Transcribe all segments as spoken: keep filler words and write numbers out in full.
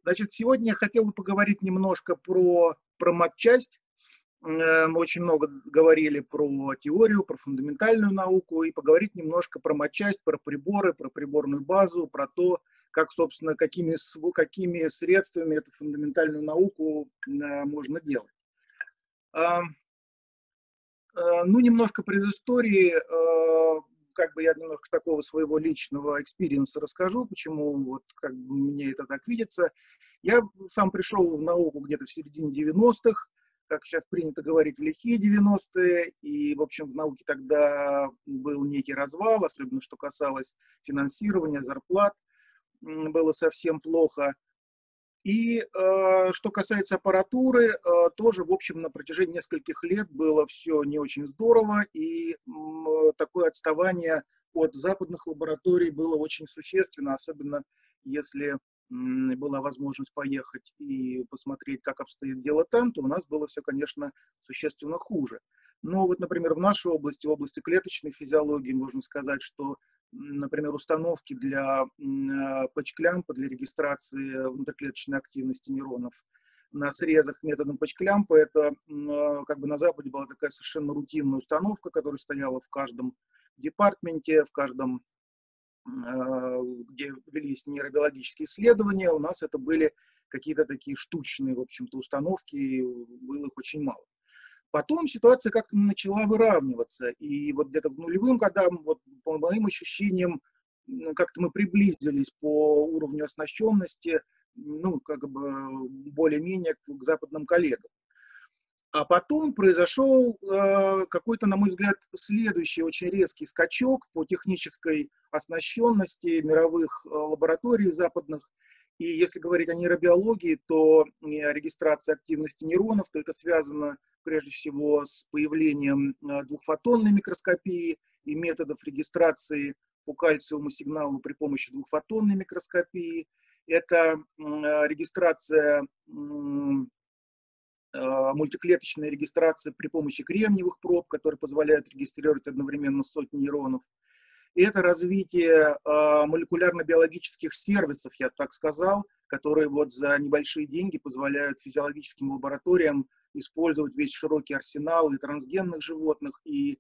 Значит, сегодня я хотел бы поговорить немножко про, про матчасть. Э, Мы очень много говорили про теорию, про фундаментальную науку, и поговорить немножко про матчасть, про приборы, про приборную базу, про то, как, собственно, какими, св- какими средствами эту фундаментальную науку э, можно делать. А, э, Ну, немножко предыстории, э, как бы я немножко такого своего личного экспириенса расскажу, почему вот как бы мне это так видится. Я сам пришел в науку где-то в середине девяностых, как сейчас принято говорить, в лихие девяностые, и, в общем, в науке тогда был некий развал, особенно что касалось финансирования, зарплат, м, было совсем плохо. И э, что касается аппаратуры, э, тоже, в общем, на протяжении нескольких лет было все не очень здорово, и м, э, такое отставание от западных лабораторий было очень существенно, особенно если м, была возможность поехать и посмотреть, как обстоит дело там, то у нас было все, конечно, существенно хуже. Но вот, например, в нашей области, в области клеточной физиологии, можно сказать, что например, установки для патчклямпа, для регистрации внутриклеточной активности нейронов на срезах методом патчклямпа. Это как бы на Западе была такая совершенно рутинная установка, которая стояла в каждом департаменте, в каждом, где велись нейробиологические исследования. У нас это были какие-то такие штучные, в общем-то, установки, и было их очень мало. Потом ситуация как-то начала выравниваться, и вот где-то в нулевым годам, вот по моим ощущениям, как-то мы приблизились по уровню оснащенности, ну, как бы более-менее к западным коллегам. А потом произошел э, какой-то, на мой взгляд, следующий очень резкий скачок по технической оснащенности мировых э, лабораторий западных. И если говорить о нейробиологии, то э, регистрация активности нейронов, то это связано прежде всего с появлением э, двухфотонной микроскопии и методов регистрации по кальциевому сигналу при помощи двухфотонной микроскопии. Это э, регистрация э, мультиклеточная регистрация при помощи кремниевых проб, которые позволяют регистрировать одновременно сотни нейронов. И это развитие э, молекулярно-биологических сервисов, я так сказал, которые вот за небольшие деньги позволяют физиологическим лабораториям использовать весь широкий арсенал и трансгенных животных, и,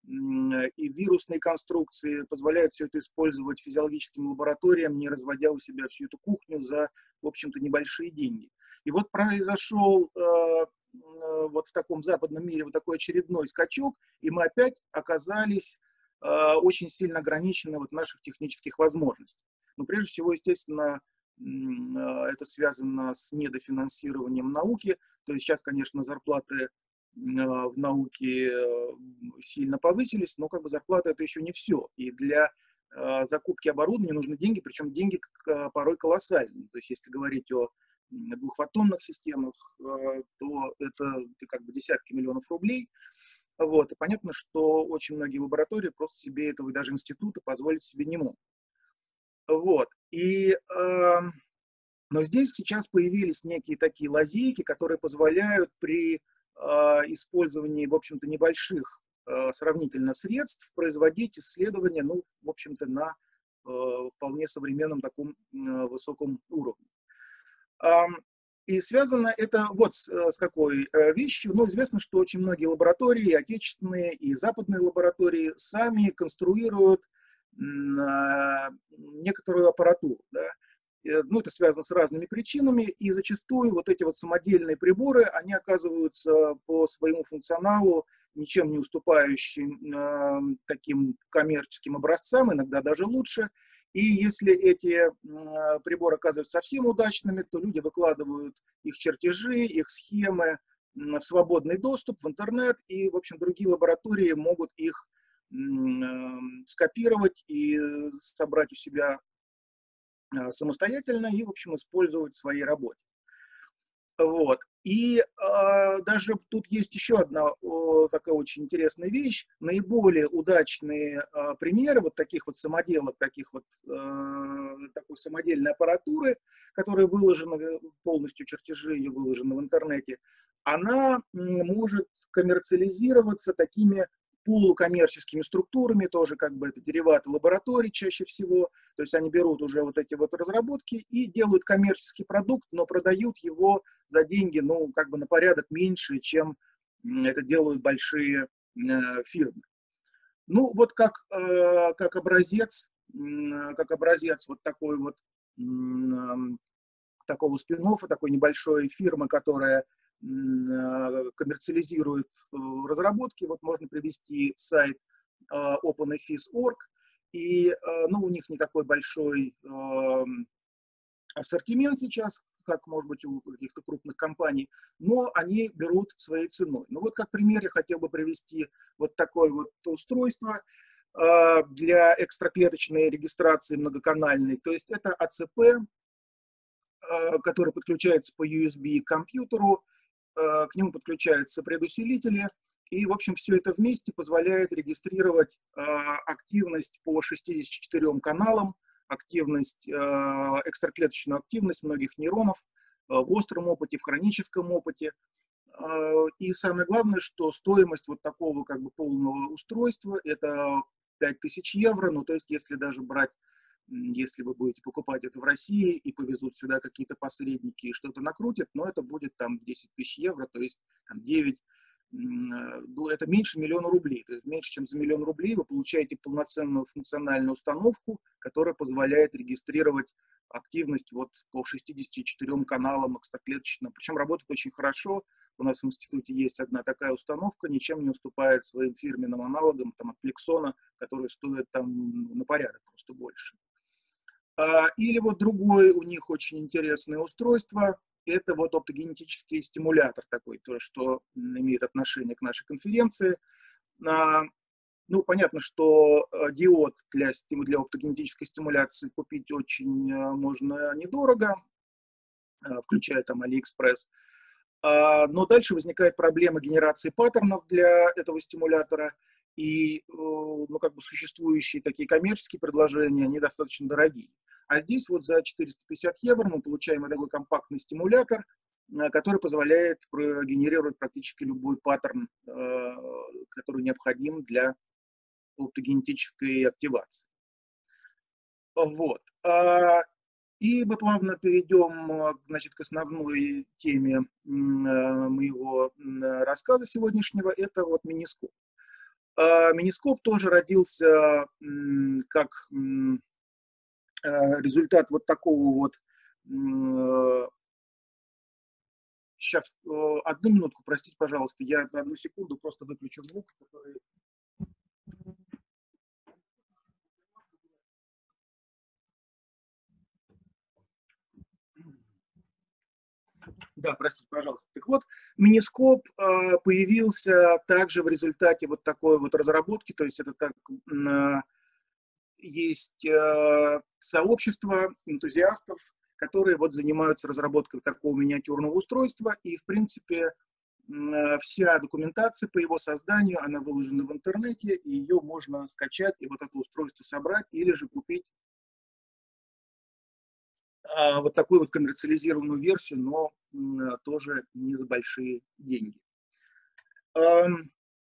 и вирусные конструкции, позволяют все это использовать физиологическим лабораториям, не разводя у себя всю эту кухню за, в общем-то, небольшие деньги. И вот произошел э, вот в таком западном мире вот такой очередной скачок, и мы опять оказались э, очень сильно ограничены вот в наших технических возможностях. Но прежде всего, естественно, э, это связано с недофинансированием науки. То есть сейчас, конечно, зарплаты э, в науке э, сильно повысились, но как бы зарплата это еще не все. И для э, закупки оборудования нужны деньги, причем деньги порой колоссальные. То есть если говорить о двухфотонных системах, то это как бы десятки миллионов рублей. Вот. И понятно, что очень многие лаборатории просто себе этого, и даже институты, позволить себе не могут. Вот. И, э, но здесь сейчас появились некие такие лазейки, которые позволяют при э, использовании, в общем-то, небольших э, сравнительно средств производить исследования, ну, в общем-то, на э, вполне современном таком э, высоком уровне. И связано это вот с, с какой вещью. Ну, известно, что очень многие лаборатории, и отечественные, и западные лаборатории, сами конструируют некоторую аппаратуру. Да? Ну, это связано с разными причинами, и зачастую вот эти вот самодельные приборы, они оказываются по своему функционалу ничем не уступающим э, таким коммерческим образцам, иногда даже лучше. И если эти э, приборы оказываются совсем удачными, то люди выкладывают их чертежи, их схемы э, в свободный доступ в интернет, и, в общем, другие лаборатории могут их э, скопировать и собрать у себя э, самостоятельно и, в общем, использовать в своей работе. Вот. И э, даже тут есть еще одна о, такая очень интересная вещь. Наиболее удачные э, примеры вот таких вот самоделок, таких вот э, такой самодельной аппаратуры, которая выложена полностью, чертежи ее выложены в интернете, она может коммерциализироваться такими полукоммерческими структурами, тоже как бы это дериваты лабораторий чаще всего, то есть они берут уже вот эти вот разработки и делают коммерческий продукт, но продают его за деньги, ну, как бы на порядок меньше, чем это делают большие э, фирмы. Ну, вот как, э, как образец, э, как образец вот такой вот, э, такого спин-оффа, такой небольшой фирмы, которая коммерциализирует разработки. Вот можно привести сайт OpenFIS точка орг, и ну, у них не такой большой ассортимент сейчас, как, может быть, у каких-то крупных компаний, но они берут своей ценой. Ну вот как пример я хотел бы привести вот такое вот устройство для экстраклеточной регистрации многоканальной. То есть это АЦП, который подключается по ю эс би к компьютеру, к нему подключаются предусилители, и, в общем, все это вместе позволяет регистрировать активность по шестидесяти четырем каналам, активность, экстраклеточную активность многих нейронов в остром опыте, в хроническом опыте. И самое главное, что стоимость вот такого как бы полного устройства – это пять тысяч евро, ну, то есть если даже брать, если вы будете покупать это в России и повезут сюда какие-то посредники и что-то накрутят, но это будет там десять тысяч евро, то есть там девять, ну, это меньше миллиона рублей. То есть меньше, чем за миллион рублей вы получаете полноценную функциональную установку, которая позволяет регистрировать активность вот по шестидесяти четырем каналам экстраклеточно. Причем работает очень хорошо. У нас в институте есть одна такая установка, ничем не уступает своим фирменным аналогам там, от Plexona, которые стоят там на порядок просто больше. Или вот другое у них очень интересное устройство, это вот оптогенетический стимулятор такой, то, что имеет отношение к нашей конференции. Ну, понятно, что диод для, для оптогенетической стимуляции купить очень можно недорого, включая там AliExpress. Но дальше возникает проблема генерации паттернов для этого стимулятора, и ну, как бы существующие такие коммерческие предложения, они достаточно дорогие. А здесь вот за четыреста пятьдесят евро мы получаем такой компактный стимулятор, который позволяет генерировать практически любой паттерн, который необходим для оптогенетической активации. Вот. И мы плавно перейдем, значит, к основной теме моего рассказа сегодняшнего. Это вот Минископ. Минископ тоже родился как результат вот такого вот... Сейчас, одну минутку, простите, пожалуйста, я за одну секунду просто выключу звук, который... Да, простите, пожалуйста. Так вот, Минископ э, появился также в результате вот такой вот разработки, то есть это так, э, есть э, сообщество энтузиастов, которые вот занимаются разработкой такого миниатюрного устройства, и, в принципе, э, вся документация по его созданию, она выложена в интернете, и ее можно скачать и вот это устройство собрать, или же купить вот такую вот коммерциализированную версию, но тоже не за большие деньги. Да,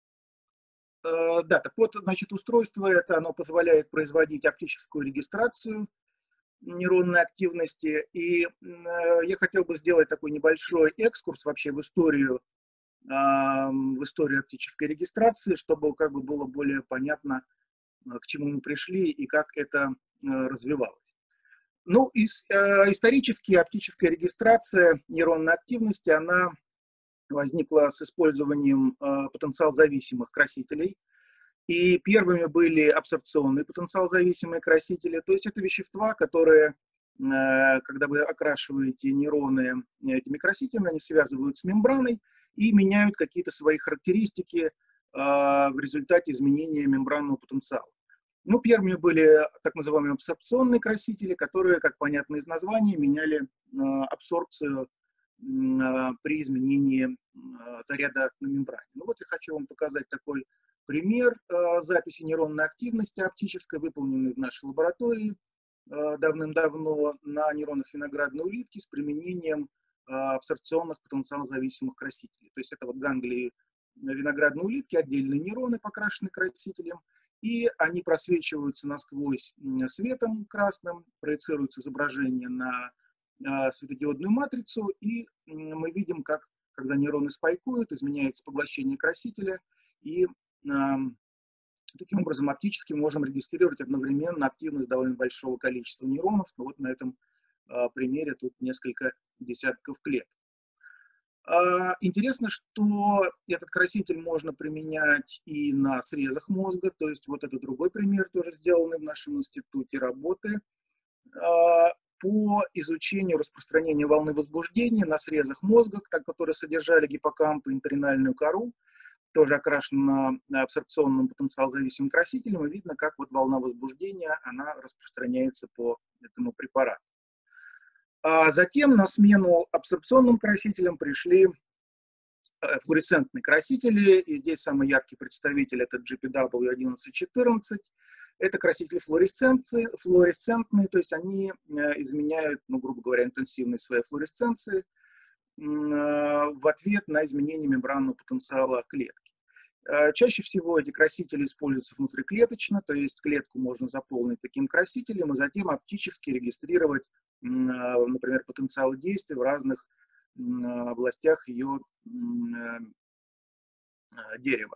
так вот, значит, устройство это, оно позволяет производить оптическую регистрацию нейронной активности, и я хотел бы сделать такой небольшой экскурс вообще в историю, в историю оптической регистрации, чтобы как бы было более понятно, к чему мы пришли и как это развивалось. Ну, ис, э, исторически оптическая регистрация нейронной активности, она возникла с использованием э, потенциал-зависимых красителей. И первыми были абсорбционные потенциал-зависимые красители. То есть это вещества, которые, э, когда вы окрашиваете нейроны этими красителями, они связывают с мембраной и меняют какие-то свои характеристики э, в результате изменения мембранного потенциала. Ну, первыми были так называемые абсорбционные красители, которые, как понятно из названия, меняли э, абсорбцию э, при изменении э, заряда на мембране. Ну вот я хочу вам показать такой пример э, записи нейронной активности оптической, выполненной в нашей лаборатории э, давным-давно на нейронах виноградной улитки с применением э, абсорбционных потенциал-зависимых красителей. То есть это вот ганглии виноградной улитки отдельные нейроны, покрашенные красителем, и они просвечиваются насквозь светом красным, проецируется изображение на светодиодную матрицу, и мы видим, как, когда нейроны спайкуют, изменяется поглощение красителя, и таким образом оптически можем регистрировать одновременно активность довольно большого количества нейронов. Но вот на этом примере тут несколько десятков клеток. Интересно, что этот краситель можно применять и на срезах мозга, то есть вот это другой пример, тоже сделанный в нашем институте работы по изучению распространения волны возбуждения на срезах мозга, которые содержали гиппокамп и энторинальную кору, тоже окрашена абсорбционным потенциал-зависимым красителем, и видно, как вот волна возбуждения, она распространяется по этому препарату. А затем на смену абсорбционным красителям пришли флуоресцентные красители, и здесь самый яркий представитель — это джи пи дабл ю одиннадцать четырнадцать. Это красители флуоресцентные, то есть они изменяют, ну, грубо говоря, интенсивность своей флуоресценции в ответ на изменение мембранного потенциала клетки. Чаще всего эти красители используются внутриклеточно, то есть клетку можно заполнить таким красителем и затем оптически регистрировать, например, потенциалы действия в разных областях ее дерева.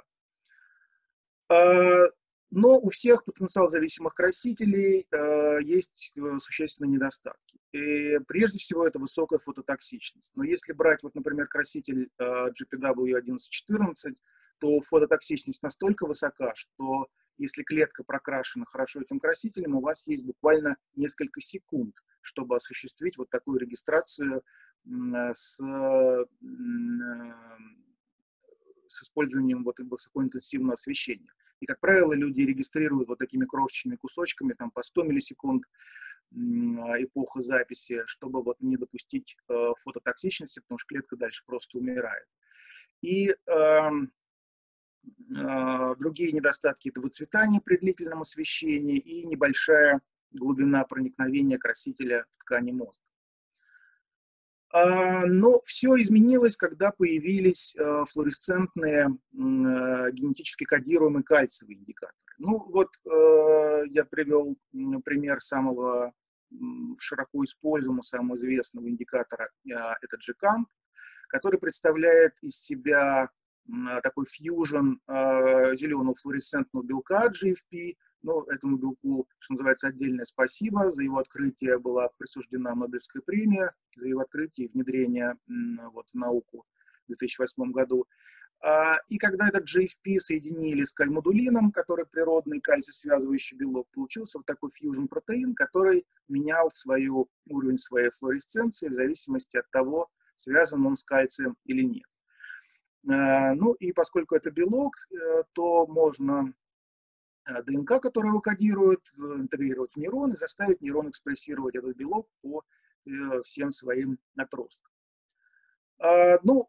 Но у всех потенциал-зависимых красителей э, есть существенные недостатки. И прежде всего это высокая фототоксичность. Но если брать, вот, например, краситель э, джи пи дабл ю одиннадцать четырнадцать, то фототоксичность настолько высока, что если клетка прокрашена хорошо этим красителем, у вас есть буквально несколько секунд, чтобы осуществить вот такую регистрацию э, с, э, с использованием вот высокоинтенсивного освещения. И, как правило, люди регистрируют вот такими крошечными кусочками, там по сто миллисекунд эпоха записи, чтобы вот не допустить э, фототоксичности, потому что клетка дальше просто умирает. И э, э, другие недостатки — это выцветание при длительном освещении и небольшая глубина проникновения красителя в ткани мозга. Но все изменилось, когда появились флуоресцентные генетически кодируемые кальциевые индикаторы. Ну вот я привел пример самого широко используемого, самого известного индикатора, это джи-камп, который представляет из себя такой фьюжн зеленого флуоресцентного белка джи эф пи. Ну, этому белку, что называется, отдельное спасибо. За его открытие была присуждена Нобелевская премия, за его открытие и внедрение вот, в науку в две тысячи восьмом году. И когда этот джи эф пи соединили с кальмодулином, который природный кальций-связывающий белок, получился вот такой фьюжн-протеин, который менял свою, уровень своей флуоресценции в зависимости от того, связан он с кальцием или нет. Ну и поскольку это белок, то можно ДНК, который его кодирует, интегрировать в нейрон и заставить нейрон экспрессировать этот белок по всем своим отросткам. Ну,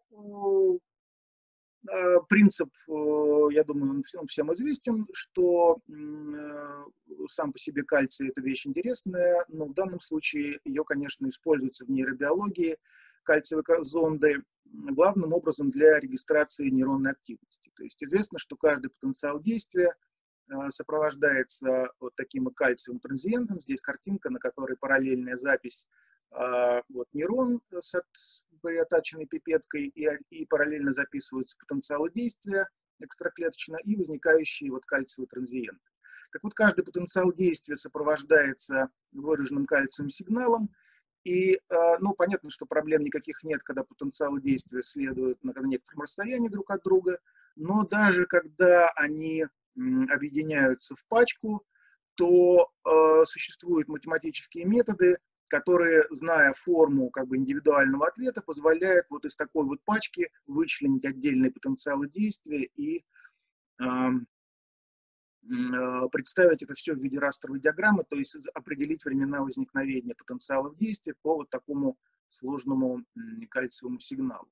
принцип, я думаю, он всем известен, что сам по себе кальций — это вещь интересная, но в данном случае ее, конечно, используется в нейробиологии, кальциевые зонды, главным образом для регистрации нейронной активности. То есть известно, что каждый потенциал действия сопровождается вот таким кальциевым транзиентом. Здесь картинка, на которой параллельная запись вот, нейрон с приотаченной пипеткой, и, и параллельно записываются потенциалы действия экстраклеточно и возникающие вот кальциевые транзиенты. Так вот, каждый потенциал действия сопровождается выраженным кальциевым сигналом. И, ну, понятно, что проблем никаких нет, когда потенциалы действия следуют на некотором расстоянии друг от друга, но даже когда они объединяются в пачку, то э, существуют математические методы, которые, зная форму как бы индивидуального ответа, позволяют вот из такой вот пачки вычленить отдельные потенциалы действия и э, э, представить это все в виде растровой диаграммы, то есть определить времена возникновения потенциалов действия по вот такому сложному кальциевому сигналу.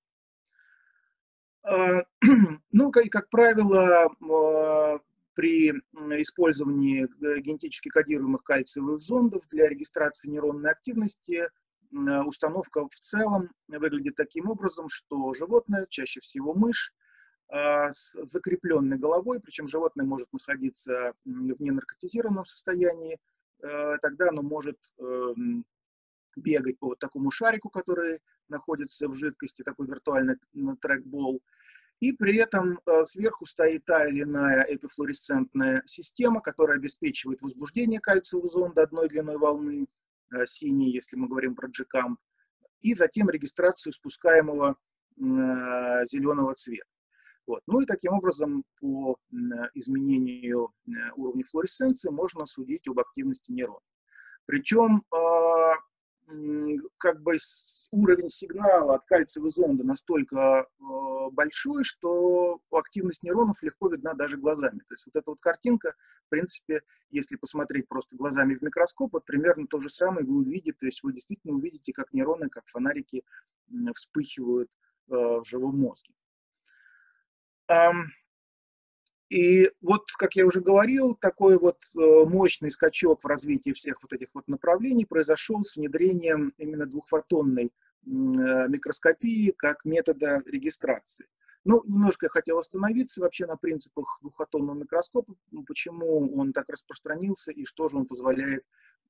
Ну, и, как правило, при использовании генетически кодируемых кальциевых зондов для регистрации нейронной активности установка в целом выглядит таким образом, что животное, чаще всего мышь, с закрепленной головой, причем животное может находиться в ненаркотизированном состоянии, тогда оно может бегать по вот такому шарику, который находится в жидкости, такой виртуальный трекбол, и при этом сверху стоит та или иная эпифлуоресцентная система, которая обеспечивает возбуждение кальциевого зонда одной длиной волны, синей, если мы говорим про джекамп, и затем регистрацию спускаемого зеленого цвета. Вот. Ну и таким образом по изменению уровня флуоресценции можно судить об активности нейрона. Причем как бы уровень сигнала от кальциевого зонда настолько большой, что активность нейронов легко видна даже глазами. То есть вот эта вот картинка, в принципе, если посмотреть просто глазами в микроскоп, вот примерно то же самое вы увидите, то есть вы действительно увидите, как нейроны, как фонарики вспыхивают в живом мозге. И вот, как я уже говорил, такой вот мощный скачок в развитии всех вот этих вот направлений произошел с внедрением именно двухфотонной микроскопии как метода регистрации. Ну, немножко я хотел остановиться вообще на принципах двухфотонного микроскопа, почему он так распространился и что же он позволяет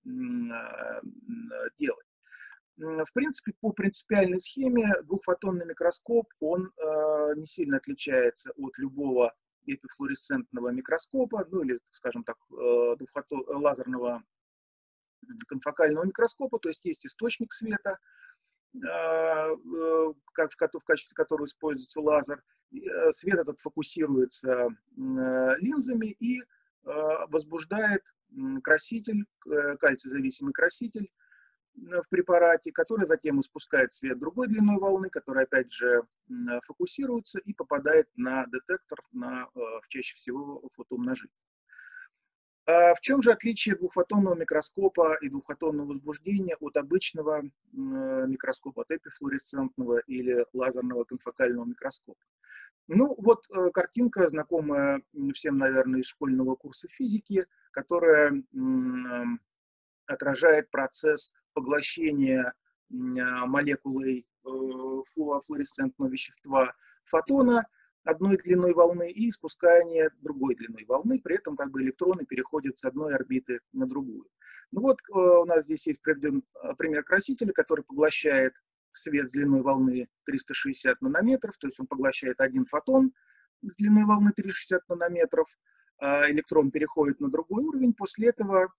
делать. В принципе, по принципиальной схеме двухфотонный микроскоп, он э, не сильно отличается от любого эпифлуоресцентного микроскопа, ну или, скажем так, э, двухфотон, лазерного конфокального микроскопа, то есть есть источник света, э, э, как, в, в качестве которого используется лазер. Э, свет этот фокусируется э, линзами и э, возбуждает краситель, э, кальций-зависимый краситель в препарате, который затем испускает свет другой длиной волны, который опять же фокусируется и попадает на детектор, на, чаще всего, фотоумножитель. А в чем же отличие двухфотонного микроскопа и двухфотонного возбуждения от обычного микроскопа, от эпифлуоресцентного или лазерного конфокального микроскопа? Ну, вот картинка, знакомая всем, наверное, из школьного курса физики, которая отражает процесс поглощения молекулой флуоресцентного вещества фотона одной длиной волны и спускание другой длиной волны, при этом как бы электроны переходят с одной орбиты на другую. Ну вот у нас здесь есть приведен пример красителя, который поглощает свет с длиной волны триста шестьдесят нанометров, то есть он поглощает один фотон с длиной волны триста шестьдесят нанометров, электрон переходит на другой уровень, после этого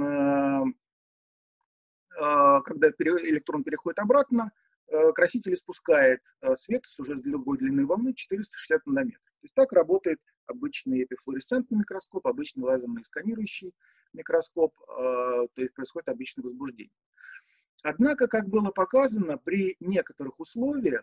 когда электрон переходит обратно, краситель испускает свет с уже другой длины волны четыреста шестьдесят нанометров. То есть так работает обычный эпифлуоресцентный микроскоп, обычный лазерный сканирующий микроскоп, то есть происходит обычное возбуждение. Однако, как было показано, при некоторых условиях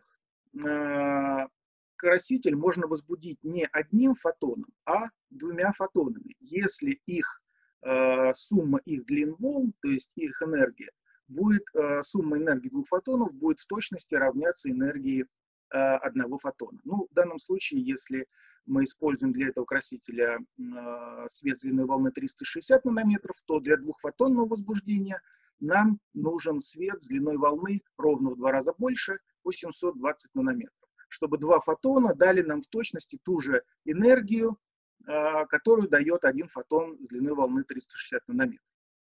краситель можно возбудить не одним фотоном, а двумя фотонами, если их сумма их длин волн, то есть их энергия, будет, сумма энергии двух фотонов будет в точности равняться энергии одного фотона. Ну, в данном случае, если мы используем для этого красителя свет с длиной волны триста шестьдесят нанометров, то для двухфотонного возбуждения нам нужен свет с длиной волны ровно в два раза больше, восемьсот двадцать нанометров, чтобы два фотона дали нам в точности ту же энергию, которую дает один фотон с длиной волны триста шестьдесят нанометров.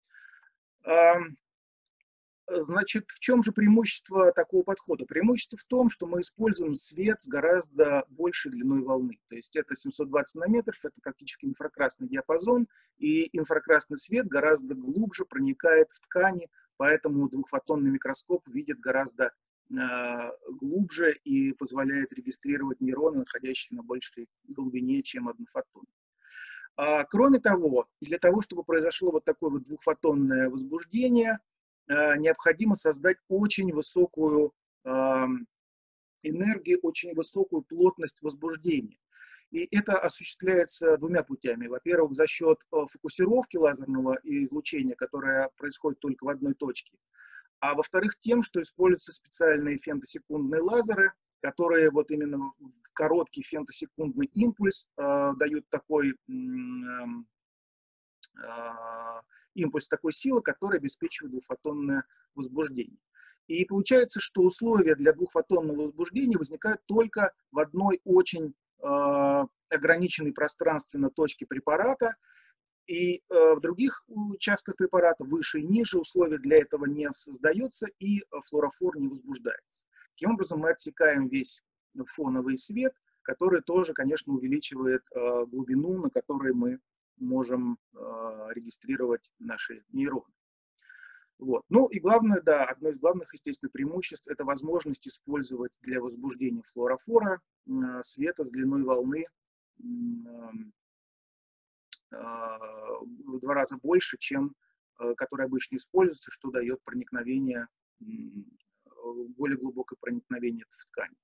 Значит, в чем же преимущество такого подхода? Преимущество в том, что мы используем свет с гораздо большей длиной волны. То есть это семьсот двадцать нанометров, это практически инфракрасный диапазон, и инфракрасный свет гораздо глубже проникает в ткани, поэтому двухфотонный микроскоп видит гораздо э, глубже и позволяет регистрировать нейроны, находящиеся на большей глубине, чем однофотонный. А, кроме того, для того, чтобы произошло вот такое вот двухфотонное возбуждение, необходимо создать очень высокую э, энергию, очень высокую плотность возбуждения. И это осуществляется двумя путями. Во-первых, за счет фокусировки лазерного излучения, которое происходит только в одной точке. А во-вторых, тем, что используются специальные фемтосекундные лазеры, которые вот именно в короткий фемтосекундный импульс э, дают такой э, э, импульс такой силы, который обеспечивает двухфотонное возбуждение. И получается, что условия для двухфотонного возбуждения возникают только в одной очень ограниченной пространственно точки препарата, и в других участках препарата, выше и ниже, условия для этого не создаются, и флуорофор не возбуждается. Таким образом, мы отсекаем весь фоновый свет, который тоже, конечно, увеличивает глубину, на которой мы можем регистрировать наши нейроны. Вот. Ну и главное, да, одно из главных, естественно, преимуществ – это возможность использовать для возбуждения флуорофора света с длиной волны в два раза больше, чем который обычно используется, что дает проникновение, более глубокое проникновение в ткань.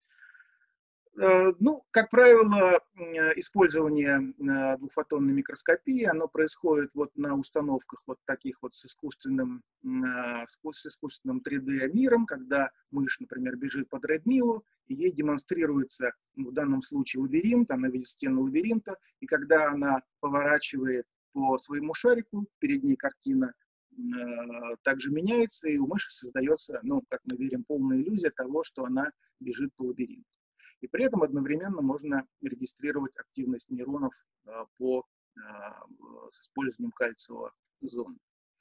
Ну, как правило, использование двухфотонной микроскопии, оно происходит вот на установках вот таких вот с искусственным, с искусственным три дэ миром, когда мышь, например, бежит по тредмилу, и ей демонстрируется в данном случае лабиринт, она видит стену лабиринта, и когда она поворачивает по своему шарику, перед ней картина также меняется, и у мыши создается, ну, как мы верим, полная иллюзия того, что она бежит по лабиринту. И при этом одновременно можно регистрировать активность нейронов по, с использованием кальциевого зонда.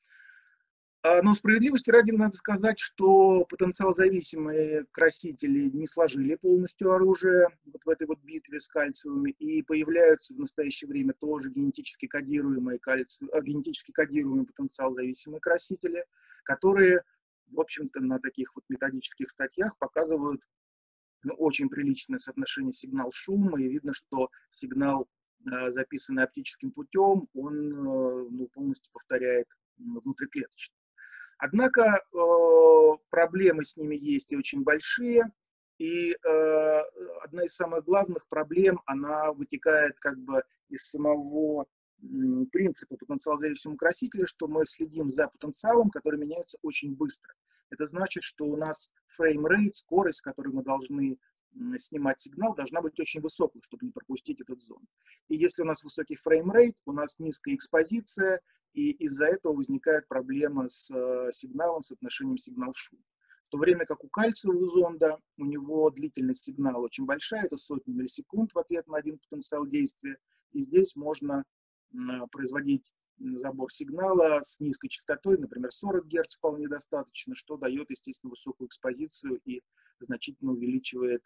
Но справедливости ради надо сказать, что потенциал-зависимые красители не сложили полностью оружие вот в этой вот битве с кальциевыми, и появляются в настоящее время тоже генетически кодируемые, кальци... генетически кодируемые потенциал-зависимые красители, которые, в общем-то, на таких вот методических статьях показывают, ну, очень приличное соотношение сигнал-шума, и видно, что сигнал, записанный оптическим путем, он, ну, полностью повторяет внутриклеточный. Однако проблемы с ними есть и очень большие, и одна из самых главных проблем, она вытекает как бы из самого принципа потенциал-зависимого красителя, что мы следим за потенциалом, который меняется очень быстро. Это значит, что у нас фреймрейт, скорость, с которой мы должны снимать сигнал, должна быть очень высокой, чтобы не пропустить этот зонд. И если у нас высокий фреймрейт, у нас низкая экспозиция, и из-за этого возникает проблема с сигналом, с отношением сигнал-шум. В то время как у кальциевого зонда, у него длительность сигнала очень большая, это сотни миллисекунд в ответ на один потенциал действия, и здесь можно производить забор сигнала с низкой частотой, например, сорок герц вполне достаточно, что дает, естественно, высокую экспозицию и значительно увеличивает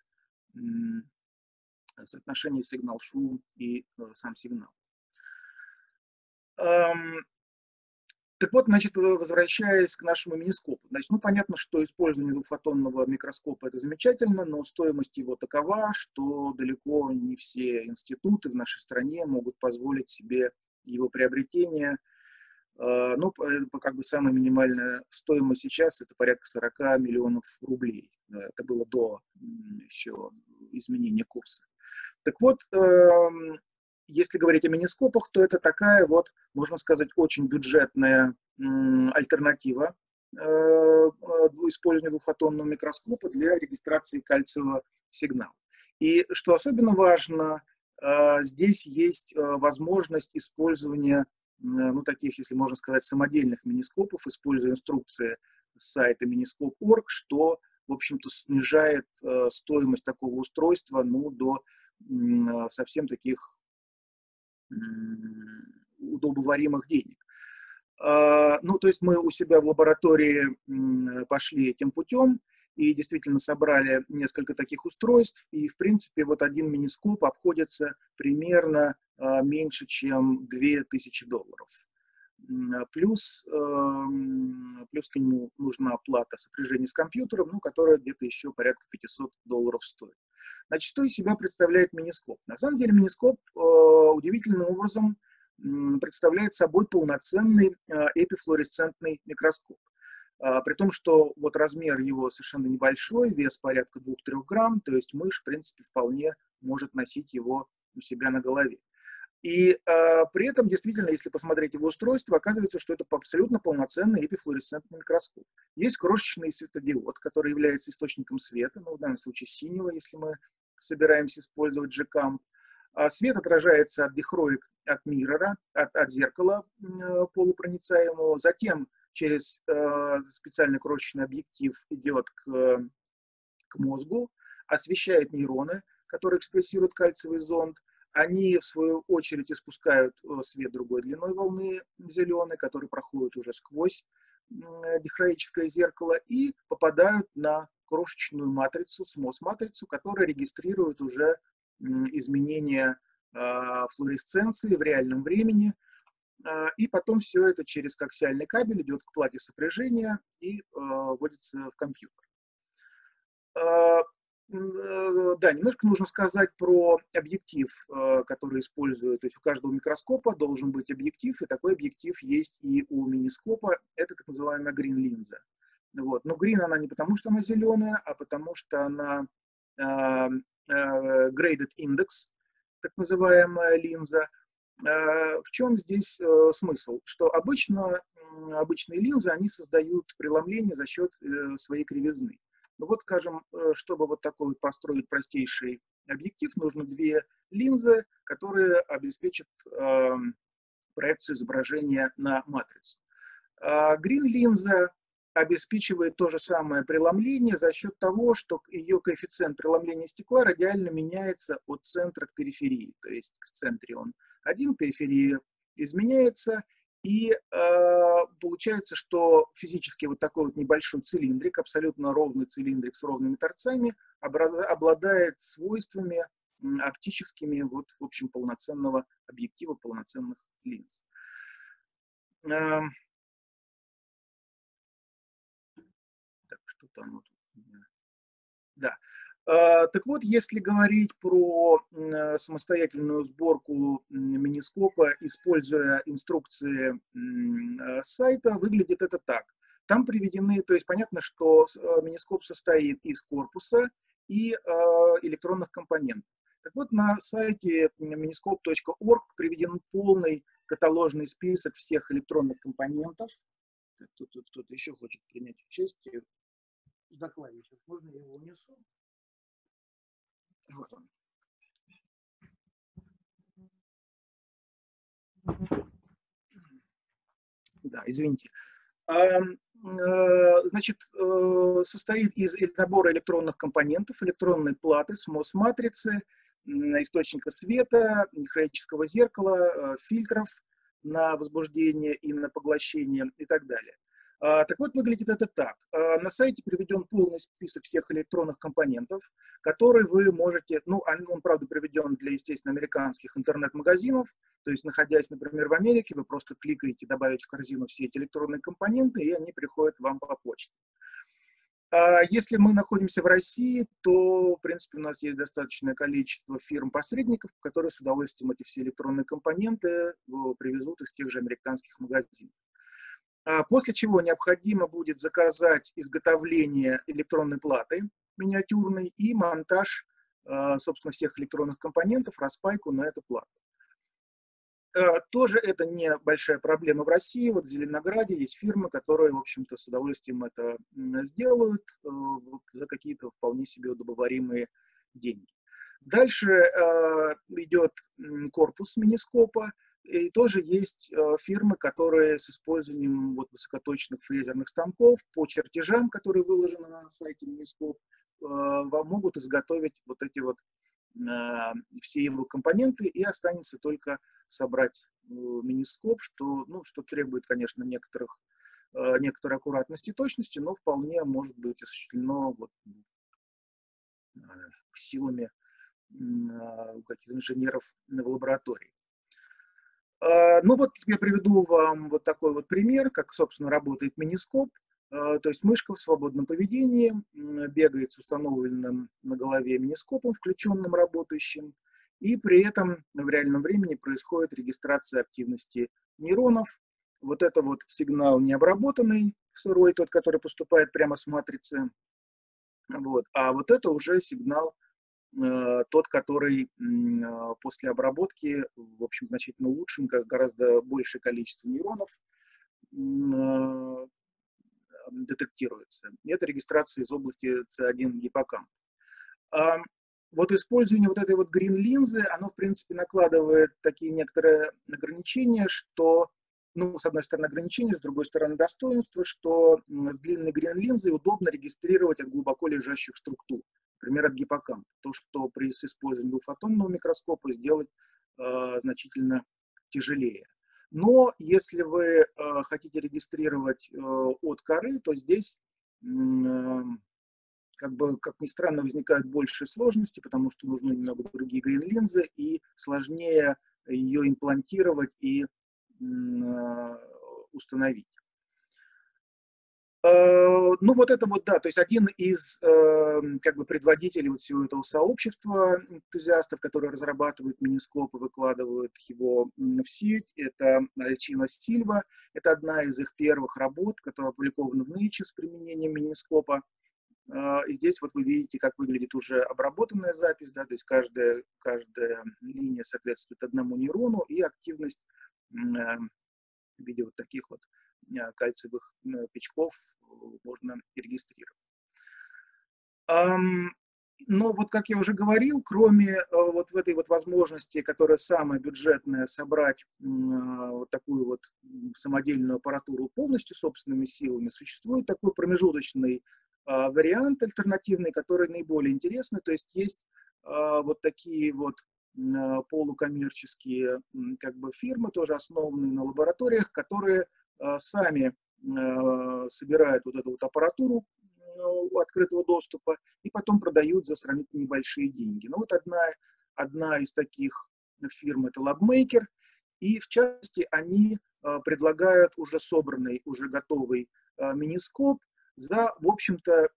соотношение сигнал-шум и сам сигнал. Так вот, значит, возвращаясь к нашему минископу. Значит, ну, понятно, что использование двухфотонного микроскопа – это замечательно, но стоимость его такова, что далеко не все институты в нашей стране могут позволить себе его приобретение. Ну, как бы самая минимальная стоимость сейчас – это порядка сорока миллионов рублей. Это было до еще изменения курса. Так вот, если говорить о минископах, то это такая вот, можно сказать, очень бюджетная альтернатива использованию двухфотонного микроскопа для регистрации кальциевого сигнала. И что особенно важно, здесь есть возможность использования, ну, таких, если можно сказать, самодельных минископов, используя инструкции с сайта минископ точка орг, что, в общем-то, снижает стоимость такого устройства, ну, до совсем таких удобоваримых денег. Ну, то есть мы у себя в лаборатории пошли этим путем и действительно собрали несколько таких устройств, и, в принципе, вот один минископ обходится примерно меньше, чем две тысячи долларов. Плюс, плюс к нему нужна оплата сопряжения с компьютером, ну, которая где-то еще порядка пятисот долларов стоит. Значит, что из себя представляет минископ? На самом деле минископ э, удивительным образом э, представляет собой полноценный э, эпифлуоресцентный микроскоп. Э, при том, что вот размер его совершенно небольшой, вес порядка двух-трёх грамм, то есть мышь, в принципе, вполне может носить его у себя на голове. И э, при этом, действительно, если посмотреть его устройство, оказывается, что это абсолютно полноценный эпифлуоресцентный микроскоп. Есть крошечный светодиод, который является источником света, ну, в данном случае синего, если мы собираемся использовать джекам. А свет отражается от дихроик, от миррора, от, от зеркала э, полупроницаемого. Затем через э, специальный крошечный объектив идет к, к мозгу, освещает нейроны. который экспрессирует кальциевый зонд. Они, в свою очередь, испускают свет другой длиной волны, зеленый, который проходит уже сквозь дихроическое зеркало и попадают на крошечную матрицу, смос-матрицу, которая регистрирует уже изменения флуоресценции в реальном времени. И потом все это через коаксиальный кабель идет к плате сопряжения и вводится в компьютер. Да, немножко нужно сказать про объектив, который используют. То есть у каждого микроскопа должен быть объектив, и такой объектив есть и у минископа. Это так называемая green-линза. Вот. Но green она не потому, что она зеленая, а потому что она uh, uh, graded index, так называемая линза. Uh, в чем здесь uh, смысл? Что обычно uh, обычные линзы, они создают преломление за счет uh, своей кривизны. Ну вот, скажем, чтобы вот такой вот построить простейший объектив, нужно две линзы, которые обеспечат э, проекцию изображения на матрицу. Green-линза обеспечивает то же самое преломление за счет того, что ее коэффициент преломления стекла радиально меняется от центра к периферии. То есть в центре он один, периферия изменяется. И э, получается, что физически вот такой вот небольшой цилиндрик, абсолютно ровный цилиндрик с ровными торцами, обладает свойствами оптическими, вот, в общем, полноценного объектива, полноценных линз. Э, так, что там вот? Да. Так вот, если говорить про самостоятельную сборку минископа, используя инструкции с сайта, выглядит это так. Там приведены, то есть понятно, что минископ состоит из корпуса и электронных компонентов. Так вот, на сайте miniscope точка орг приведен полный каталожный список всех электронных компонентов. Тут кто-то еще хочет принять участие в докладе. Сейчас можно я его унесу? Вот он. Да, извините. Значит, состоит из набора электронных компонентов, электронной платы, смос-матрицы, источника света, дихроического зеркала, фильтров на возбуждение и на поглощение и так далее. Так вот, выглядит это так. На сайте приведен полный список всех электронных компонентов, которые вы можете, ну, он, он правда, приведен для, естественно, американских интернет-магазинов, то есть, находясь, например, в Америке, вы просто кликаете «Добавить в корзину все эти электронные компоненты», и они приходят вам по почте. Если мы находимся в России, то, в принципе, у нас есть достаточное количество фирм-посредников, которые с удовольствием эти все электронные компоненты привезут из тех же американских магазинов. После чего необходимо будет заказать изготовление электронной платы миниатюрной и монтаж, собственно, всех электронных компонентов, распайку на эту плату. Тоже это не большая проблема в России. Вот в Зеленограде есть фирмы, которые, в общем-то, с удовольствием это сделают за какие-то вполне себе удобоваримые деньги. Дальше идет корпус минископа. И тоже есть фирмы, которые с использованием вот высокоточных фрезерных станков по чертежам, которые выложены на сайте Минископ, могут изготовить вот эти вот все его компоненты, и останется только собрать минископ, что, ну, что требует, конечно, некоторых, некоторой аккуратности и точности, но вполне может быть осуществлено вот силами каких-то инженеров в лаборатории. Ну вот я приведу вам вот такой вот пример, как, собственно, работает минископ. То есть мышка в свободном поведении бегает с установленным на голове минископом, включенным, работающим, и при этом в реальном времени происходит регистрация активности нейронов. Вот это вот сигнал необработанный, сырой, тот, который поступает прямо с матрицы. Вот. А вот это уже сигнал тот, который после обработки, в общем, значительно лучше, гораздо большее количество нейронов детектируется. И это регистрация из области С один гиппокамп. Вот использование вот этой вот green-линзы, оно, в принципе, накладывает такие некоторые ограничения, что, ну, с одной стороны, ограничения, с другой стороны, достоинства, что с длинной green-линзой удобно регистрировать от глубоко лежащих структур. например, от гиппокампа. То, что при использовании двухфотонного микроскопа сделать э, значительно тяжелее. Но если вы э, хотите регистрировать э, от коры, то здесь, э, как бы, как ни странно, возникают большие сложности, потому что нужны немного другие грин-линзы, и сложнее ее имплантировать и э, установить. Ну, вот это вот, да, то есть один из э, как бы предводителей вот всего этого сообщества энтузиастов, которые разрабатывают минископ и выкладывают его в сеть, это Альчина Сильва. Это одна из их первых работ, которая опубликована в Nature с применением минископа. И здесь вот вы видите, как выглядит уже обработанная запись, да, то есть каждая, каждая линия соответствует одному нейрону, и активность в виде вот таких вот кальциевых пячков можно регистрировать. Но вот, как я уже говорил, кроме вот в этой вот возможности, которая самая бюджетная, собрать вот такую вот самодельную аппаратуру полностью собственными силами, существует такой промежуточный вариант альтернативный, который наиболее интересный. То есть есть вот такие вот полукоммерческие как бы фирмы, тоже основанные на лабораториях, которые сами собирают вот эту вот аппаратуру открытого доступа и потом продают за сравнительно небольшие деньги. Ну вот одна, одна из таких фирм — это LabMaker, и в частности они предлагают уже собранный, уже готовый минископ за, в общем-то,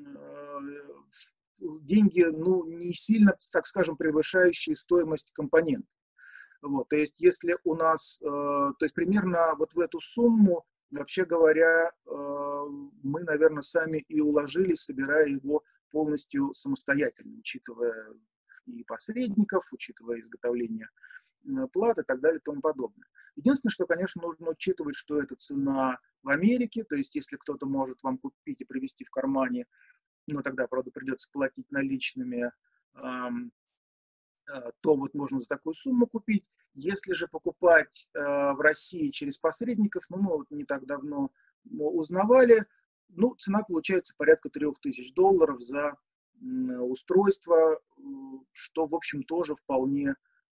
деньги, ну, не сильно, так скажем, превышающие стоимость компонентов. Вот, то есть если у нас, то есть примерно вот в эту сумму, вообще говоря, мы, наверное, сами и уложились, собирая его полностью самостоятельно, учитывая и посредников, учитывая изготовление плат и так далее и тому подобное. Единственное, что, конечно, нужно учитывать, что это цена в Америке, то есть если кто-то может вам купить и привезти в кармане, но тогда, правда, придется платить наличными, то вот можно за такую сумму купить. Если же покупать в России через посредников, ну, мы вот не так давно узнавали, ну, цена получается порядка трех тысяч долларов за устройство, что, в общем, тоже вполне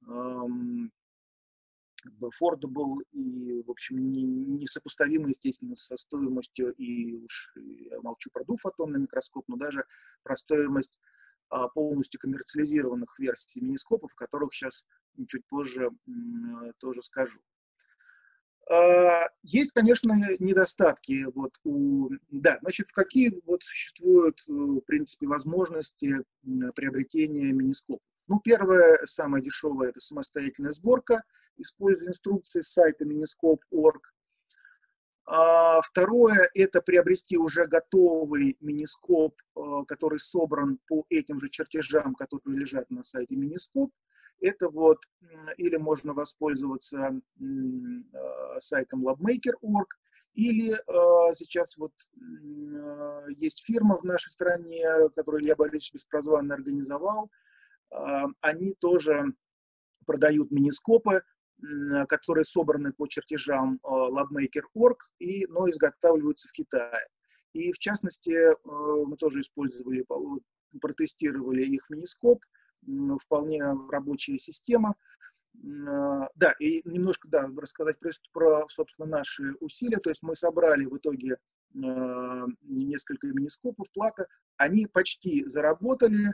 как бы affordable и, в общем, не, не сопоставимо, естественно, со стоимостью, и уж я молчу про двухфотонный микроскоп, но даже про стоимость а, полностью коммерциализированных версий минископов, о которых сейчас чуть позже м, тоже скажу. А, есть, конечно, недостатки. Вот у, да, значит, какие вот существуют, в принципе, возможности приобретения минископов? Ну, первое, самое дешевое — это самостоятельная сборка, используя инструкции с сайта минископ точка орг. А второе — это приобрести уже готовый минископ, который собран по этим же чертежам, которые лежат на сайте Минископ. Это вот, или можно воспользоваться сайтом LabMaker точка орг, или сейчас вот есть фирма в нашей стране, которую Илья Борисович Беспрозванный организовал. Они тоже продают минископы, которые собраны по чертежам LabMaker точка орг, и, но изготавливаются в Китае. И в частности, мы тоже использовали, протестировали их минископ, вполне рабочая система. Да, и немножко, да, рассказать про, собственно, наши усилия. То есть мы собрали в итоге несколько минископов плата, они почти заработали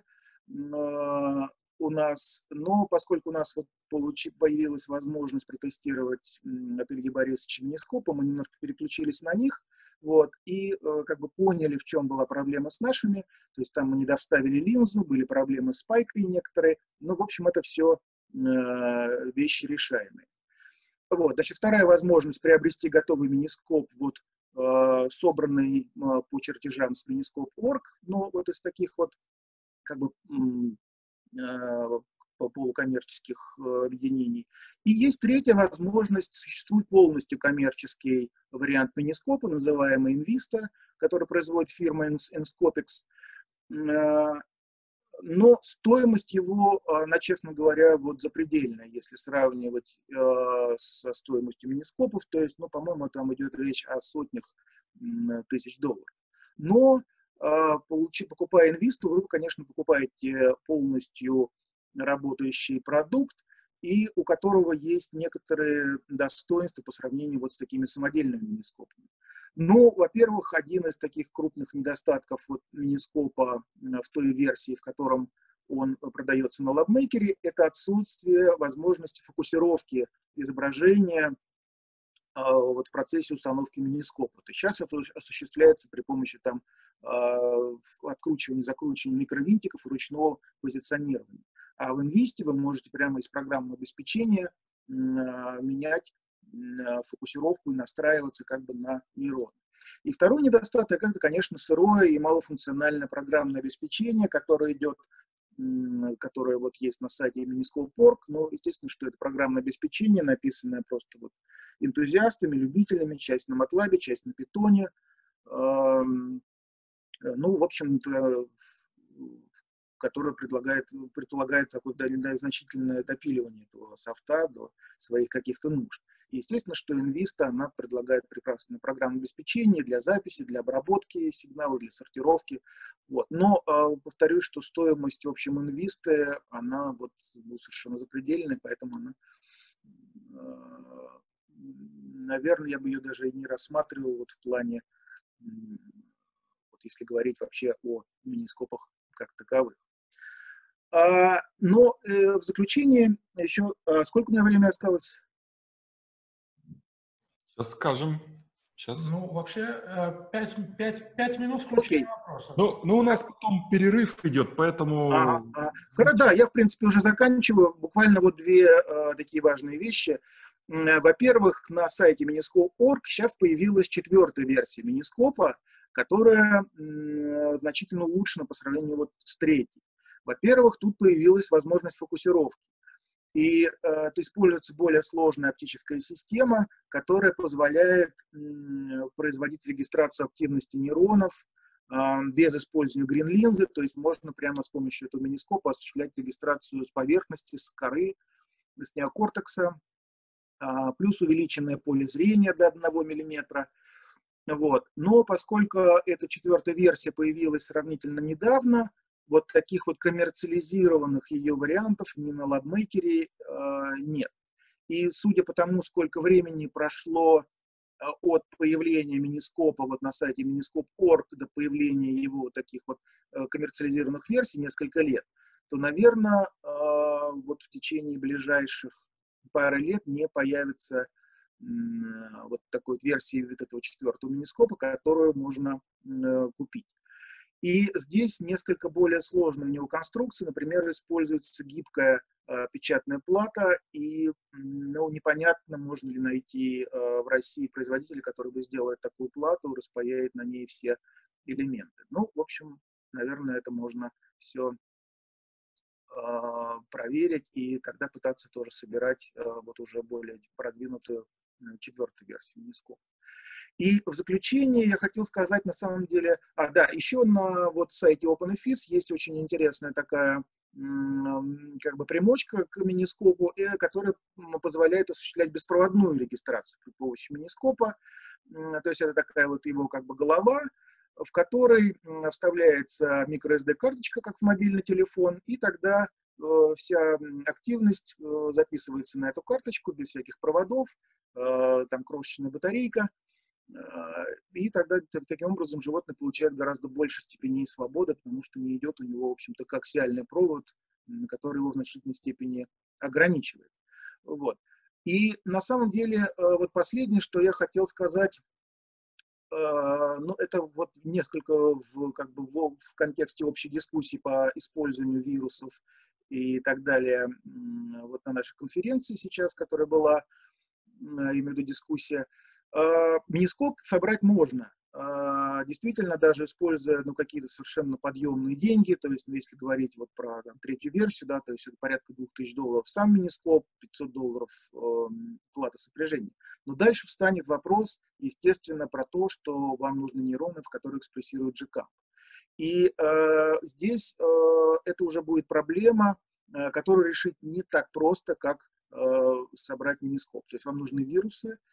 у нас, но поскольку у нас вот получи, появилась возможность протестировать от Ильи Борисовича минископа, мы немножко переключились на них, вот, и э, как бы поняли, в чем была проблема с нашими, то есть там мы не довставили линзу, были проблемы с пайкой некоторые, но, в общем, это все э, вещи решаемые. Вот, значит, вторая возможность — приобрести готовый минископ, вот, э, собранный э, по чертежам с минископ точка орг, но вот из таких вот, как бы, полукоммерческих объединений. И есть третья возможность, существует полностью коммерческий вариант минископа, называемый Invista, который производит фирма Enscopix. Но стоимость его, она, честно говоря, вот запредельная, если сравнивать со стоимостью минископов, то есть, ну, по-моему, там идет речь о сотнях тысяч долларов. Но покупая Инвисту, вы, конечно, покупаете полностью работающий продукт, и у которого есть некоторые достоинства по сравнению вот с такими самодельными минископами. Ну, во-первых, один из таких крупных недостатков вот минископа в той версии, в котором он продается на LabMaker, это отсутствие возможности фокусировки изображения вот в процессе установки минископа. То есть сейчас это осуществляется при помощи там откручивания, закручивания микровинтиков и ручного позиционирования. А в Инвисте вы можете прямо из программного обеспечения менять фокусировку и настраиваться как бы на нейроны. И второй недостаток – это, конечно, сырое и малофункциональное программное обеспечение, которое идет, которое вот есть на сайте Miniscope точка орг. Но, естественно, что это программное обеспечение, написанное просто вот энтузиастами, любителями, часть на MATLAB, часть на Python. Ну, в общем-то, которая предлагает, предполагает такое значительное допиливание этого софта до своих каких-то нужд. И естественно, что Invista, она предлагает прекрасное программное обеспечение для записи, для обработки сигналов, для сортировки. Вот. Но повторюсь, что стоимость, в общем, Invista, она вот, ну, совершенно запредельная, поэтому она, наверное, я бы ее даже и не рассматривал вот в плане, вот если говорить вообще о минископах как таковых. А, но э, в заключение еще, а, сколько у меня времени осталось? Сейчас скажем. Сейчас. Ну, вообще, пять минут включения вопросов. Ну, ну, у нас потом перерыв идет, поэтому... Ага, ага. Да, я, в принципе, уже заканчиваю. Буквально вот две а, такие важные вещи. Во-первых, на сайте Miniscope точка орг сейчас появилась четвертая версия минископа, которая м, значительно улучшена по сравнению вот с третьей. Во-первых, тут появилась возможность фокусировки. И э, то используется более сложная оптическая система, которая позволяет э, производить регистрацию активности нейронов э, без использования грин-линзы. То есть можно прямо с помощью этого минископа осуществлять регистрацию с поверхности, с коры, с неокортекса, э, плюс увеличенное поле зрения до одного миллиметра. Вот. Но поскольку эта четвертая версия появилась сравнительно недавно, вот таких вот коммерциализированных ее вариантов ни на LabMaker э, нет. И судя по тому, сколько времени прошло э, от появления минископа вот на сайте Miniscope точка орг до появления его вот таких вот э, коммерциализированных версий, несколько лет, то, наверное, э, вот в течение ближайших пары лет не появится э, вот такой вот версии вот этого четвертого минископа, которую можно э, купить. И здесь несколько более сложная у него конструкция. Например, используется гибкая э, печатная плата, и ну, непонятно, можно ли найти э, в России производителя, который бы сделал такую плату, распаяет на ней все элементы. Ну, в общем, наверное, это можно все э, проверить и тогда пытаться тоже собирать э, вот уже более продвинутую э, четвертую версию Miniscope. И в заключение я хотел сказать, на самом деле, а, да, еще на вот сайте OpenOffice есть очень интересная такая как бы примочка к минископу, которая позволяет осуществлять беспроводную регистрацию при помощи минископа. То есть это такая вот его как бы голова, в которой вставляется microSD-карточка, как в мобильный телефон, и тогда вся активность записывается на эту карточку без всяких проводов, там крошечная батарейка. И тогда таким образом животное получает гораздо больше степеней свободы, потому что не идет у него, в общем-то, коаксиальный провод, который его в значительной степени ограничивает. Вот. И на самом деле, вот последнее, что я хотел сказать, ну, это вот несколько в, как бы в, в контексте общей дискуссии по использованию вирусов и так далее, вот на нашей конференции сейчас, которая была, я имею в виду дискуссия. Минископ собрать можно, действительно, даже используя ну, какие-то совершенно подъемные деньги, то есть, ну, если говорить вот про там, третью версию, да, то есть это порядка двух тысяч долларов сам минископ, пятьсот долларов э, плата сопряжения. Но дальше встанет вопрос, естественно, про то, что вам нужны нейроны, в которых экспрессируют джи-камп. И э, здесь э, это уже будет проблема, э, которую решить не так просто, как э, собрать минископ. То есть вам нужны вирусы,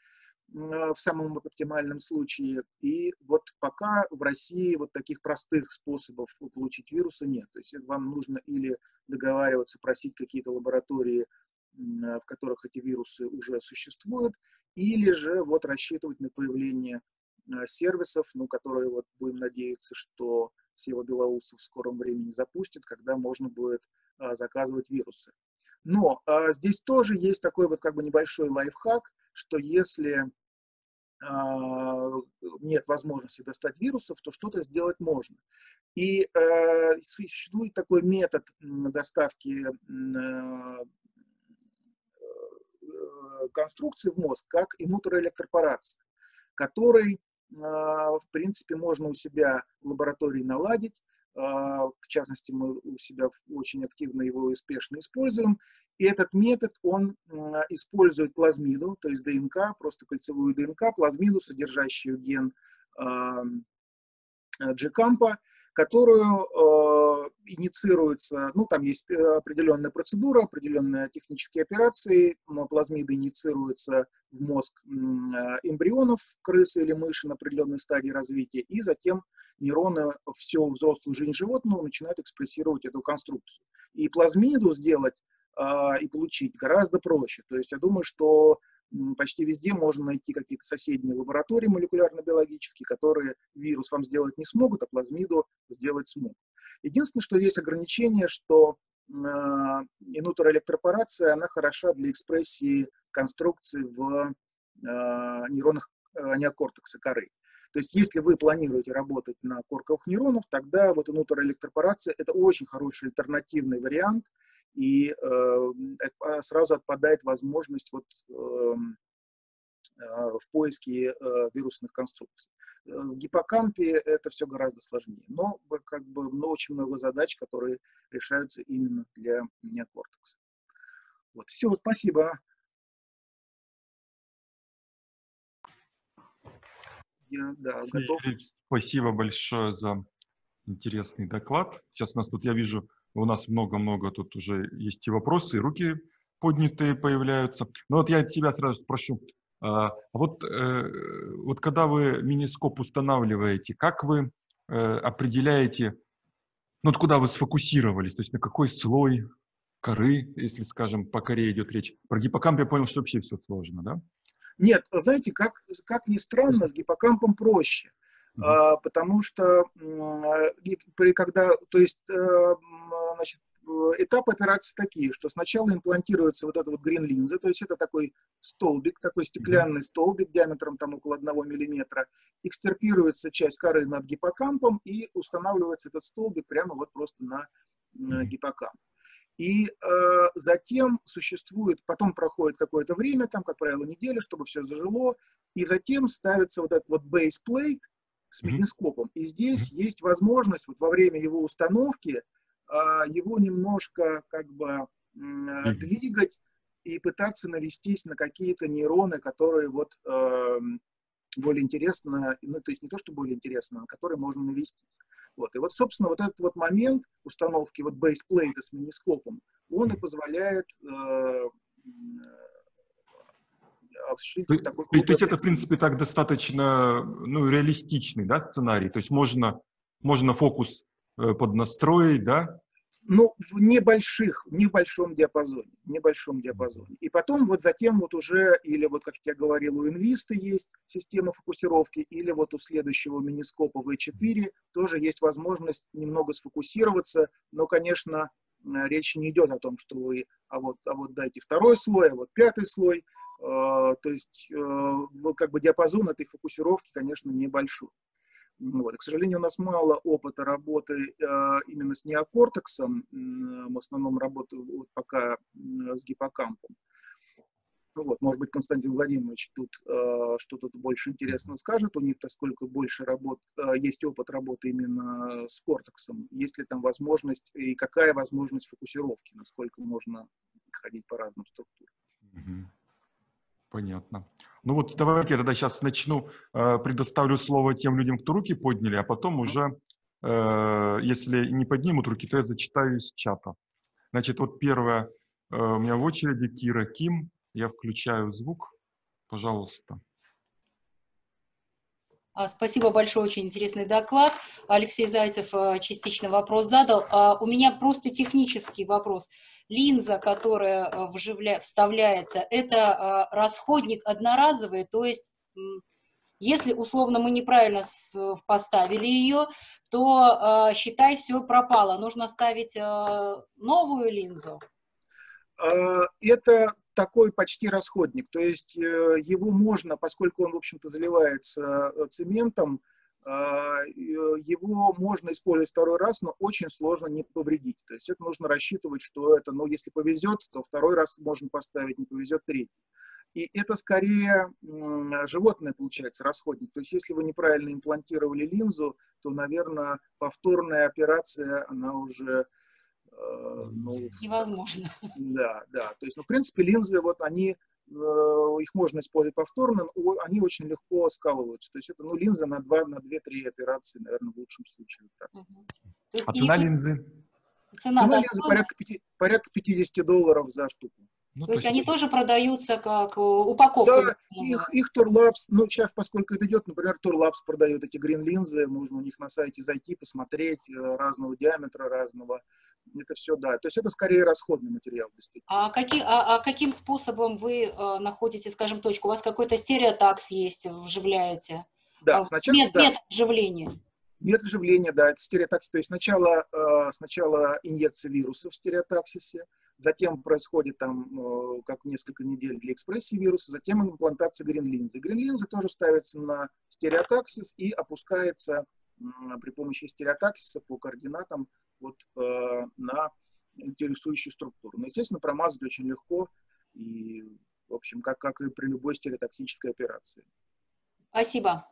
в самом оптимальном случае. И вот пока в России вот таких простых способов получить вирусы нет. То есть вам нужно или договариваться, просить какие-то лаборатории, в которых эти вирусы уже существуют, или же вот рассчитывать на появление сервисов, ну, которые, вот, будем надеяться, что Сева Белоусов в скором времени запустит, когда можно будет а, заказывать вирусы. Но а, здесь тоже есть такой вот как бы небольшой лайфхак, что если а, нет возможности достать вирусов, то что-то сделать можно. И а, существует такой метод доставки а, конструкции в мозг, как иммуноэлектропорация, который, в принципе, можно у себя в лаборатории наладить. В частности, мы у себя очень активно его и успешно используем. И этот метод, он использует плазмиду, то есть ДНК, просто кольцевую ДНК, плазмиду, содержащую ген джи-кампа, которую э, инициируется, ну, там есть определенная процедура, определенные технические операции, но плазмиды инициируются в мозг э, эмбрионов крысы или мыши на определенной стадии развития, и затем нейроны всю взрослую жизнь животного начинают экспрессировать эту конструкцию. И плазмиду сделать э, и получить гораздо проще. То есть я думаю, что почти везде можно найти какие-то соседние лаборатории молекулярно-биологические, которые вирус вам сделать не смогут, а плазмиду сделать смогут. Единственное, что есть ограничение, что э, инутероэлектропорация, она хороша для экспрессии конструкций в э, нейронах э, неокортекса коры. То есть если вы планируете работать на корковых нейронах, тогда вот инутероэлектропорация – это очень хороший альтернативный вариант, и э, сразу отпадает возможность вот, э, э, в поиске э, вирусных конструкций. В гиппокампе это все гораздо сложнее, но, как бы, но очень много задач, которые решаются именно для неокортекса. Вот, все, спасибо. Я, да, готов. Спасибо большое за интересный доклад. Сейчас у нас тут, я вижу, у нас много-много тут уже есть и вопросы, и руки поднятые появляются. Но вот я от себя сразу спрошу. А, вот, э, вот когда вы минископ устанавливаете, как вы э, определяете, ну, вот куда вы сфокусировались, то есть на какой слой коры, если, скажем, по коре идет речь. Про гиппокамп я понял, что вообще все сложно, да? Нет, знаете, как, как ни странно, с гиппокампом проще. Uh-huh. а, потому что при, когда, то есть, значит, этапы операции такие, что сначала имплантируется вот эта вот грин-линза, то есть это такой столбик, такой стеклянный uh-huh. столбик диаметром там около одного миллиметра, экстерпируется часть коры над гиппокампом и устанавливается этот столбик прямо вот просто на, на гиппокамп. И э, затем существует, потом проходит какое-то время, там, как правило, неделя, чтобы все зажило, и затем ставится вот этот вот base plate с минископом. И здесь mm-hmm. есть возможность вот во время его установки э, его немножко как бы э, mm-hmm. двигать и пытаться навестись на какие-то нейроны, которые вот э, более интересно, ну, то есть не то, что более интересно, на которые можно навестись. Вот. И вот, собственно, вот этот вот момент установки вот бейсплейта с минископом, он и позволяет э, осуществить то, вот такой... То есть это, в принципе, так достаточно, ну, реалистичный, да, сценарий? То есть можно, можно фокус э, поднастроить, да? Ну, в небольших, не в большом диапазоне, небольшом диапазоне. И потом вот затем вот уже, или вот, как я говорил, у Инвиста есть система фокусировки, или вот у следующего минископа ви четыре тоже есть возможность немного сфокусироваться, но, конечно, речь не идет о том, что вы, а вот, а вот дайте второй слой, а вот пятый слой, э, то есть э, как бы диапазон этой фокусировки, конечно, небольшой. Вот. И, к сожалению, у нас мало опыта работы э, именно с неокортексом. Мы в основном работаем вот, пока э, с гиппокампом. Вот. Может быть, Константин Владимирович тут э, что-то больше интересного скажет. У них, поскольку больше работ, э, есть опыт работы именно с кортексом. Есть ли там возможность и какая возможность фокусировки, насколько можно ходить по разным структурам. Понятно. Ну вот давайте я тогда сейчас начну, э, предоставлю слово тем людям, кто руки подняли, а потом уже, э, если не поднимут руки, то я зачитаю из чата. Значит, вот первая э, у меня в очереди Кира Ким. Я включаю звук, пожалуйста. А, Спасибо большое, очень интересный доклад. Алексей Зайцев а, частично вопрос задал. А, У меня просто технический вопрос. Линза, которая а, вживля- вставляется, это а, расходник одноразовый, то есть м, если условно мы неправильно с- поставили ее, то а, считай, все пропало. Нужно ставить а, новую линзу. А, Это такой почти расходник, то есть э, его можно, поскольку он, в общем-то, заливается э, цементом, а, э, его можно использовать второй раз, но очень сложно не повредить. То есть это нужно рассчитывать, что это, ну, если повезет, то второй раз можно поставить, не повезет третий. И это скорее м, животное, получается, расходник. То есть если вы неправильно имплантировали линзу, то, наверное, повторная операция, она уже, э, ну, Невозможно. да, да. То есть, ну, в принципе, линзы, вот они, э, их можно использовать повторно, но они очень легко скалываются. То есть это, ну, линза на два, на две-три операции, наверное, в лучшем случае. Вот так. Мгм. То есть А и цена никак- линзы? цена Цена линзы достойная? порядка, пяти- порядка пятьдесят долларов за штуку. Ну, То то есть есть, они тоже продаются как э, упаковка, Да, их, их Турлабс, ну, сейчас, поскольку это идет, например, Турлабс продает эти грин-линзы, можно у них на сайте зайти, посмотреть, э, разного диаметра, разного. Это все, да. То есть это скорее расходный материал, действительно. а, какие, а, а каким способом вы э, находите, скажем, точку? У вас какой-то стереотакс есть, вживляете? Да, А, сначала, мет- да. метод вживления. Метод живления, да, это стереотаксис. То есть сначала, э, сначала инъекция вируса в стереотаксисе, затем происходит там э, как несколько недель для экспрессии вируса, затем имплантация грин-линзы. Грин-линзы тоже ставятся на стереотаксис и опускается м, при помощи стереотаксиса по координатам вот, э, на интересующую структуру. Но, естественно, промазать очень легко и, в общем, как, как и при любой стереотоксической операции. Спасибо.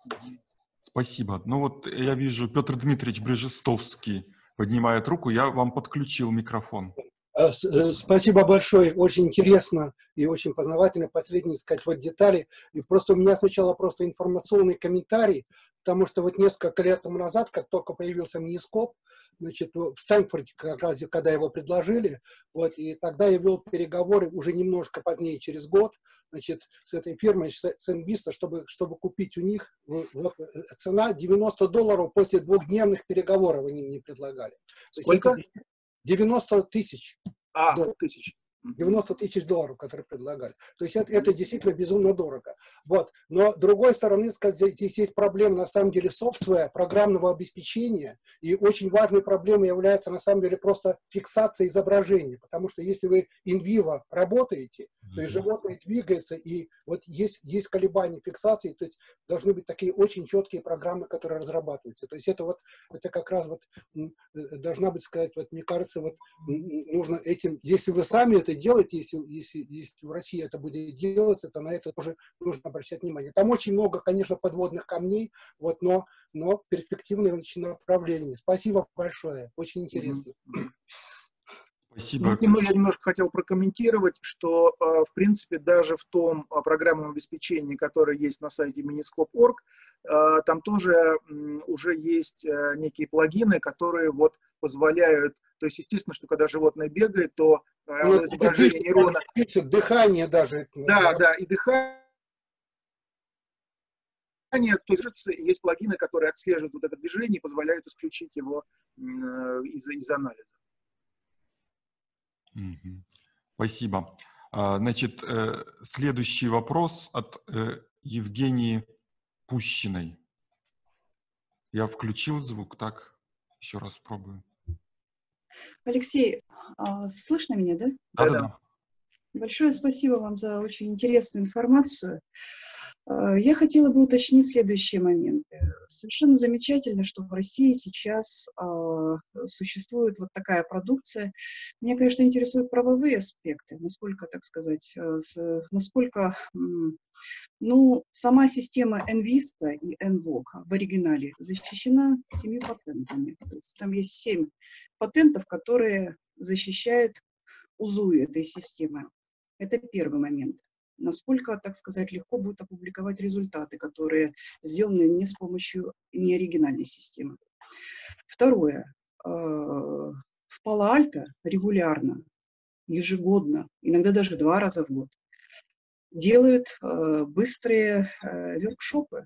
спасибо. Ну вот я вижу, Петр Дмитриевич Брежестовский поднимает руку, я вам подключил микрофон. Э, с- э, Спасибо большое, очень интересно и очень познавательно. Последние, сказать, вот детали. И просто у меня сначала просто информационный комментарий, потому что вот несколько лет тому назад, как только появился минископ, значит, в Стэнфорде, как раз, когда его предложили, вот, и тогда я вел переговоры уже немножко позднее, через год, значит, с этой фирмой, с с Envista, чтобы, чтобы купить у них, вот, вот, цена девяносто долларов после двухдневных переговоров они мне предлагали. То есть Сколько? это девяносто тысяч А, долларов. тысяч. Мгм. девяносто тысяч долларов, которые предлагали. То есть это, это действительно безумно дорого. Вот. Но с другой стороны, сказать, здесь есть проблема на самом деле софтвера, программного обеспечения. И очень важной проблемой является на самом деле просто фиксация изображения. Потому что если вы in vivo работаете, то есть животное двигается, и вот есть, есть колебания фиксации, то есть должны быть такие очень четкие программы, которые разрабатываются. То есть это вот, это как раз вот м, э, должна быть, сказать, вот мне кажется, вот м, нужно этим, если вы сами это делаете, если, если, если в России это будет делаться, то на это тоже нужно обращать внимание. Там очень много, конечно, подводных камней, вот, но, но перспективное очень направление. Спасибо большое, очень интересно. Спасибо. Ну, немного- я немножко хотел прокомментировать, что, э, в принципе, даже в том э, программном обеспечении, которое есть на сайте miniscope точка орг, э, там тоже м, уже есть э, некие плагины, которые вот позволяют, то есть, естественно, что когда животное бегает, то э, Ну, изображение нейрона, пишет, дыхание даже. да, да, и дыхание, то есть есть плагины, которые отслеживают вот это движение и позволяют исключить его м, э, из, из анализа. Мгм. Спасибо. А, Значит, э, следующий вопрос от э, Евгении Пущиной. Я включил звук, так? Еще раз пробую. Алексей, а, слышно меня, да? Да-да-да. Большое спасибо вам за очень интересную информацию. А, Я хотела бы уточнить следующие моменты. Совершенно замечательно, что в России сейчас а, существует вот такая продукция. Меня, конечно, интересуют правовые аспекты, насколько, так сказать, э, с- насколько, м, ну, сама система Envista и Envoc в оригинале защищена семи патентами. То есть там есть семь патентов, которые защищают узлы этой системы. Это первый момент. Насколько, так сказать, легко будет опубликовать результаты, которые сделаны не с помощью неоригинальной системы. Второе. Э, В Пало-Альто регулярно, ежегодно, иногда даже два раза в год делают э, быстрые э, воркшопы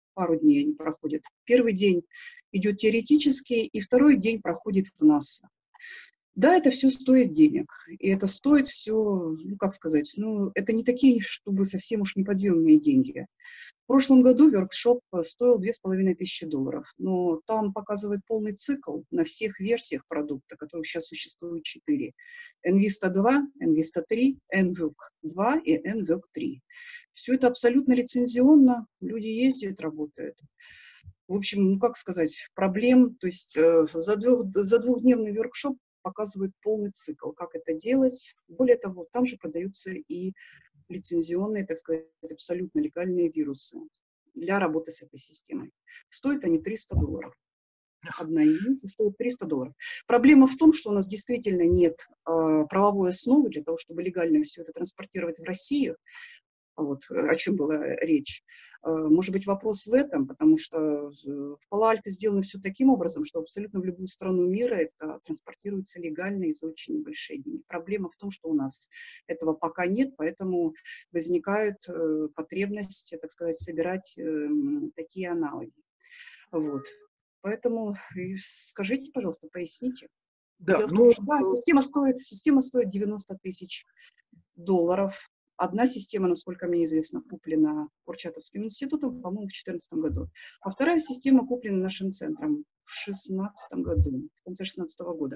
пару дней они проходят. Первый день идет теоретический, и второй день проходит в НАСА. Да, это все стоит денег, и это стоит все, ну, как сказать, ну, это не такие, чтобы совсем уж неподъемные деньги. В прошлом году воркшоп стоил две с половиной тысячи долларов, но там показывает полный цикл на всех версиях продукта, которых сейчас существует четыре. Envista два, Envista три, Envoc два и Envoc три. Все это абсолютно лицензионно, люди ездят, работают. В общем, ну как сказать, проблем, то есть э, за, двух, за двухдневный воркшоп показывает полный цикл, как это делать. Более того, там же продаются и лицензионные, так сказать, абсолютно легальные вирусы для работы с этой системой. Стоят они триста долларов. Одна единица стоит триста долларов. Проблема в том, что у нас действительно нет э, правовой основы для того, чтобы легально все это транспортировать в Россию. Вот, о чем была речь. Может быть, вопрос в этом, потому что в Пало-Альто сделано все таким образом, что абсолютно в любую страну мира это транспортируется легально и за очень небольшие деньги. Проблема в том, что у нас этого пока нет, поэтому возникает потребность, так сказать, собирать такие аналоги. Вот. Поэтому скажите, пожалуйста, поясните. Да, Дело в ну, том, что, да, система стоит, система стоит девяносто тысяч долларов. Одна система, насколько мне известно, куплена Курчатовским институтом, по-моему, в две тысячи четырнадцатом году. А вторая система куплена нашим центром в две тысячи шестнадцатом году, в конце две тысячи шестнадцатого года.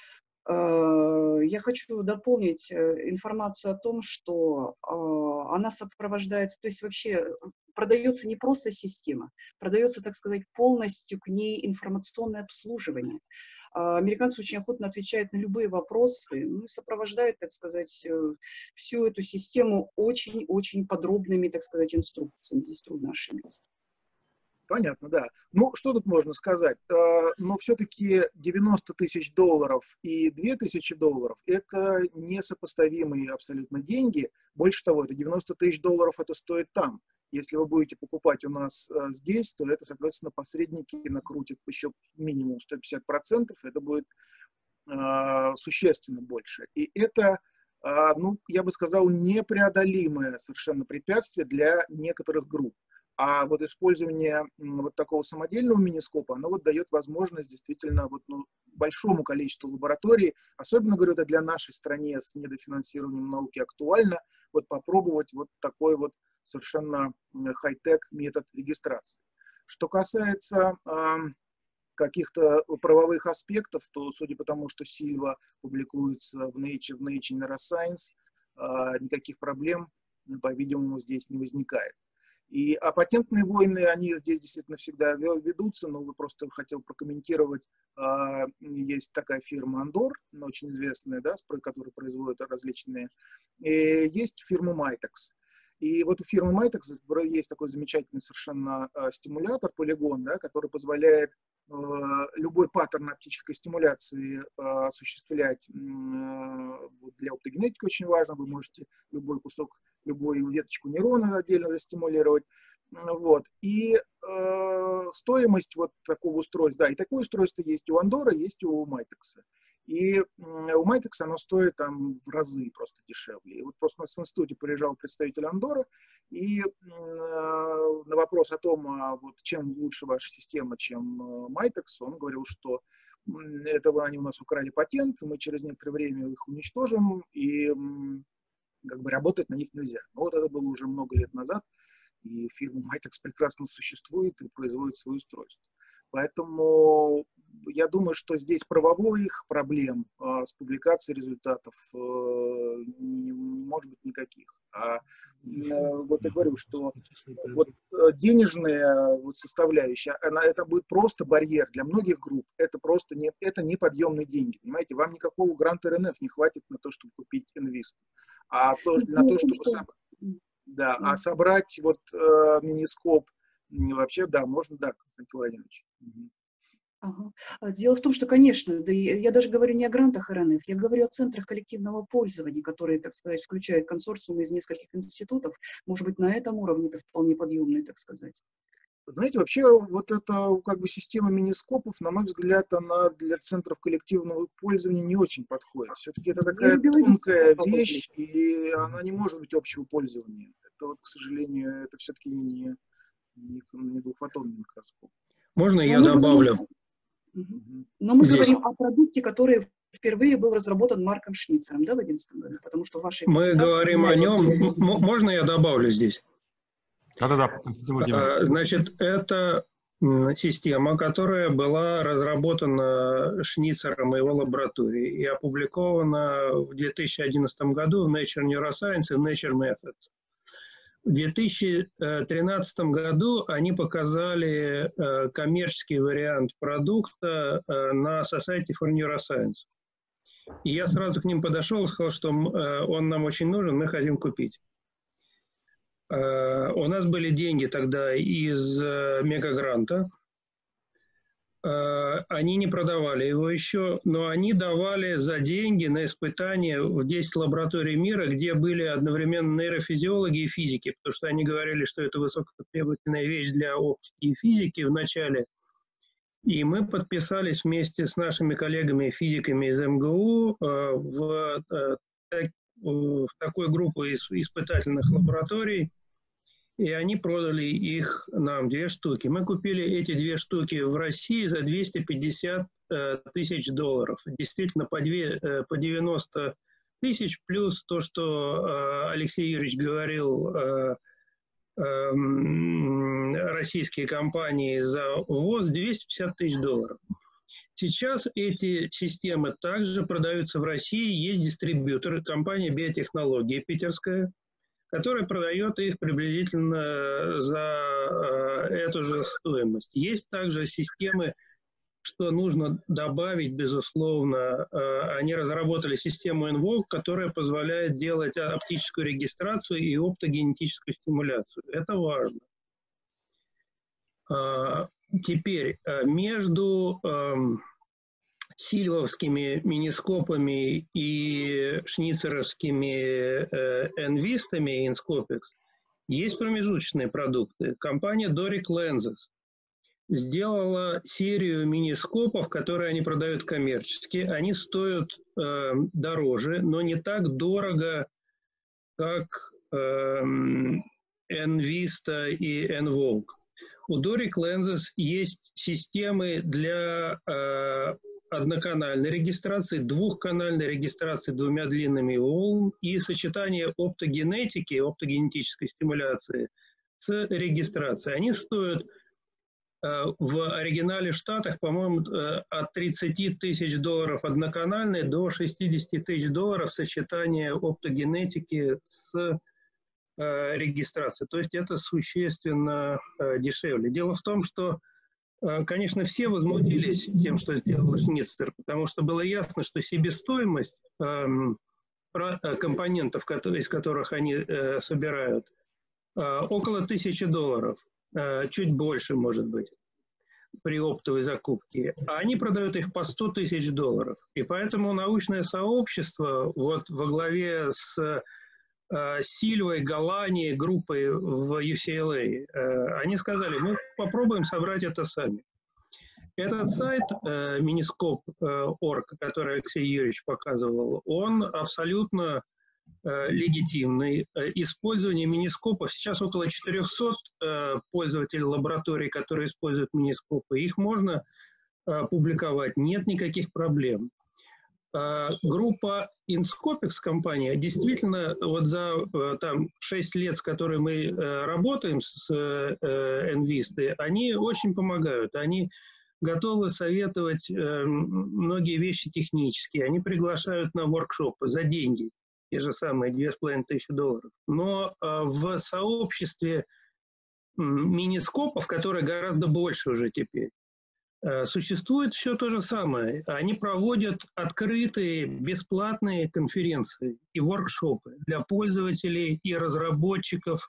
Я хочу дополнить информацию о том, что она сопровождается, то есть вообще продается не просто система, продается, так сказать, полностью к ней информационное обслуживание. Американцы очень охотно отвечают на любые вопросы, ну и сопровождают, так сказать, всю эту систему очень-очень подробными, так сказать, инструкциями. Здесь трудно ошибиться. Понятно, да. Ну, что тут можно сказать? Но все-таки девяносто тысяч долларов и две тысячи долларов – это несопоставимые абсолютно деньги. Больше того, это девяносто тысяч долларов это стоит там. Если вы будете покупать у нас здесь, то это, соответственно, посредники накрутят еще минимум сто пятьдесят процентов, это будет э, существенно больше. И это, э, ну, я бы сказал, непреодолимое совершенно препятствие для некоторых групп. А вот использование вот такого самодельного минископа, оно вот дает возможность действительно вот, ну, большому количеству лабораторий, особенно, говорю, это для нашей страны с недофинансированием науки актуально, вот попробовать вот такой вот совершенно хай-тек метод регистрации. Что касается э, каких-то правовых аспектов, то, судя по тому, что Сильва публикуется в Nature, в Nature Neuroscience, э, никаких проблем, по-видимому, здесь не возникает. И, а патентные войны, они здесь действительно всегда ведутся, но вы просто хотел прокомментировать, э, есть такая фирма Андор, очень известная, да, которая производит различные, и есть фирма Mitex. И вот у фирмы Mitex есть такой замечательный совершенно э, стимулятор, полигон, да, который позволяет э, любой паттерн оптической стимуляции э, осуществлять. Э, вот для оптогенетики очень важно, вы можете любой кусок, любую веточку нейрона отдельно застимулировать. Вот. И э, стоимость вот такого устройства, да, и такое устройство есть у Андора, есть у Mitex. И у Mitex оно стоит там в разы просто дешевле. И вот просто у нас в институте приезжал представитель Андора, и э, на вопрос о том, а вот чем лучше ваша система, чем Mitex, он говорил, что это они у нас украли патент, мы через некоторое время их уничтожим, и как бы работать на них нельзя. Но вот это было уже много лет назад, и фирма Mitex прекрасно существует и производит свои устройства. Поэтому я думаю, что здесь правовых проблем а, с публикацией результатов а, не, не может быть никаких. А, а вот я говорю, что вот денежная вот составляющая, она, это будет просто барьер для многих групп. Это просто не, это неподъемные деньги. Понимаете, вам никакого гранта эр эн эф не хватит на то, чтобы купить Envista. А то, на то, чтобы соб... да, а собрать вот э, минископ, вообще, да, можно, да, Константин Владимирович. Ага. Дело в том, что, конечно, да, я даже говорю не о грантах эр эн эф, я говорю о центрах коллективного пользования, которые, так сказать, включают консорциумы из нескольких институтов. Может быть, на этом уровне это вполне подъемные, так сказать. Знаете, вообще вот эта как бы система минископов, на мой взгляд, она для центров коллективного пользования не очень подходит. Все-таки это такая тонкая вещь, и она не может быть общего пользования. Это вот, к сожалению, это все-таки не, не, не двухфотонный микроскоп. Можно я Но добавлю? Говорим, но мы Здесь. говорим о продукте, который впервые был разработан Марком Шницером, да, в одиннадцатом году? Потому что в вашей Мы говорим о нем. есть... Можно я добавлю здесь? Да-да-да, Константин Владимирович. Значит, это система, которая была разработана Шницером и его лабораторией и опубликована в две тысячи одиннадцатом году в Nature Neuroscience и Nature Methods. В две тысячи тринадцатом году они показали коммерческий вариант продукта на Society for Neuroscience. И я сразу к ним подошел и сказал, что он нам очень нужен, мы хотим купить. У нас были деньги тогда из мегагранта. Они не продавали его еще, но они давали за деньги на испытания в десять лабораторий мира, где были одновременно нейрофизиологи и физики, потому что они говорили, что это высокотребовательная вещь для оптики и физики в начале. И мы подписались вместе с нашими коллегами-физиками из эм гэ у в, в такую группу испытательных лабораторий, и они продали их нам, две штуки. Мы купили эти две штуки в России за двести пятьдесят тысяч долларов. Действительно, по, две, по девяносто тысяч, плюс то, что Алексей Юрьевич говорил, российские компании за ввоз, двести пятьдесят тысяч долларов. Сейчас эти системы также продаются в России. Есть дистрибьютор, компания «Биотехнологии» питерская, которая продает их приблизительно за эту же стоимость. Есть также системы, что нужно добавить, безусловно. Они разработали систему Invoke, которая позволяет делать оптическую регистрацию и оптогенетическую стимуляцию. Это важно. Теперь между сильвовскими минископами и шницеровскими энвистами Inscopix есть промежуточные продукты. Компания Doric Lenses сделала серию минископов, которые они продают коммерчески. Они стоят э, дороже, но не так дорого, как э, Envista и Envoke. У Doric Lenses есть системы для э, одноканальной регистрации, двухканальной регистрации двумя длинными волн и сочетание оптогенетики, оптогенетической стимуляции с регистрацией. Они стоят э, в оригинале в Штатах, по-моему, э, от тридцати тысяч долларов одноканальной до шестидесяти тысяч долларов сочетание оптогенетики с э, регистрацией. То есть это существенно э, дешевле. Дело в том, что конечно, все возмутились тем, что сделал Шницер, потому что было ясно, что себестоимость э, компонентов, которые, из которых они э, собирают, э, около тысячи долларов, э, чуть больше, может быть, при оптовой закупке. А они продают их по сто тысяч долларов. И поэтому научное сообщество вот во главе с Сильвой, Галани, группой в ю си эл эй, они сказали, мы попробуем собрать это сами. Этот сайт Miniscope точка орг, который Алексей Юрьевич показывал, он абсолютно легитимный. Использование минископов, сейчас около четырехсот пользователей лабораторий, которые используют минископы, их можно публиковать, нет никаких проблем. Группа Inscopix компания действительно вот за там, шесть лет, с которой мы работаем с Envista, они очень помогают. Они готовы советовать многие вещи технические. Они приглашают на воркшопы за деньги, те же самые две с половиной тысячи долларов. Но в сообществе минископов, которое гораздо больше уже теперь, существует все то же самое. Они проводят открытые, бесплатные конференции и воркшопы для пользователей и разработчиков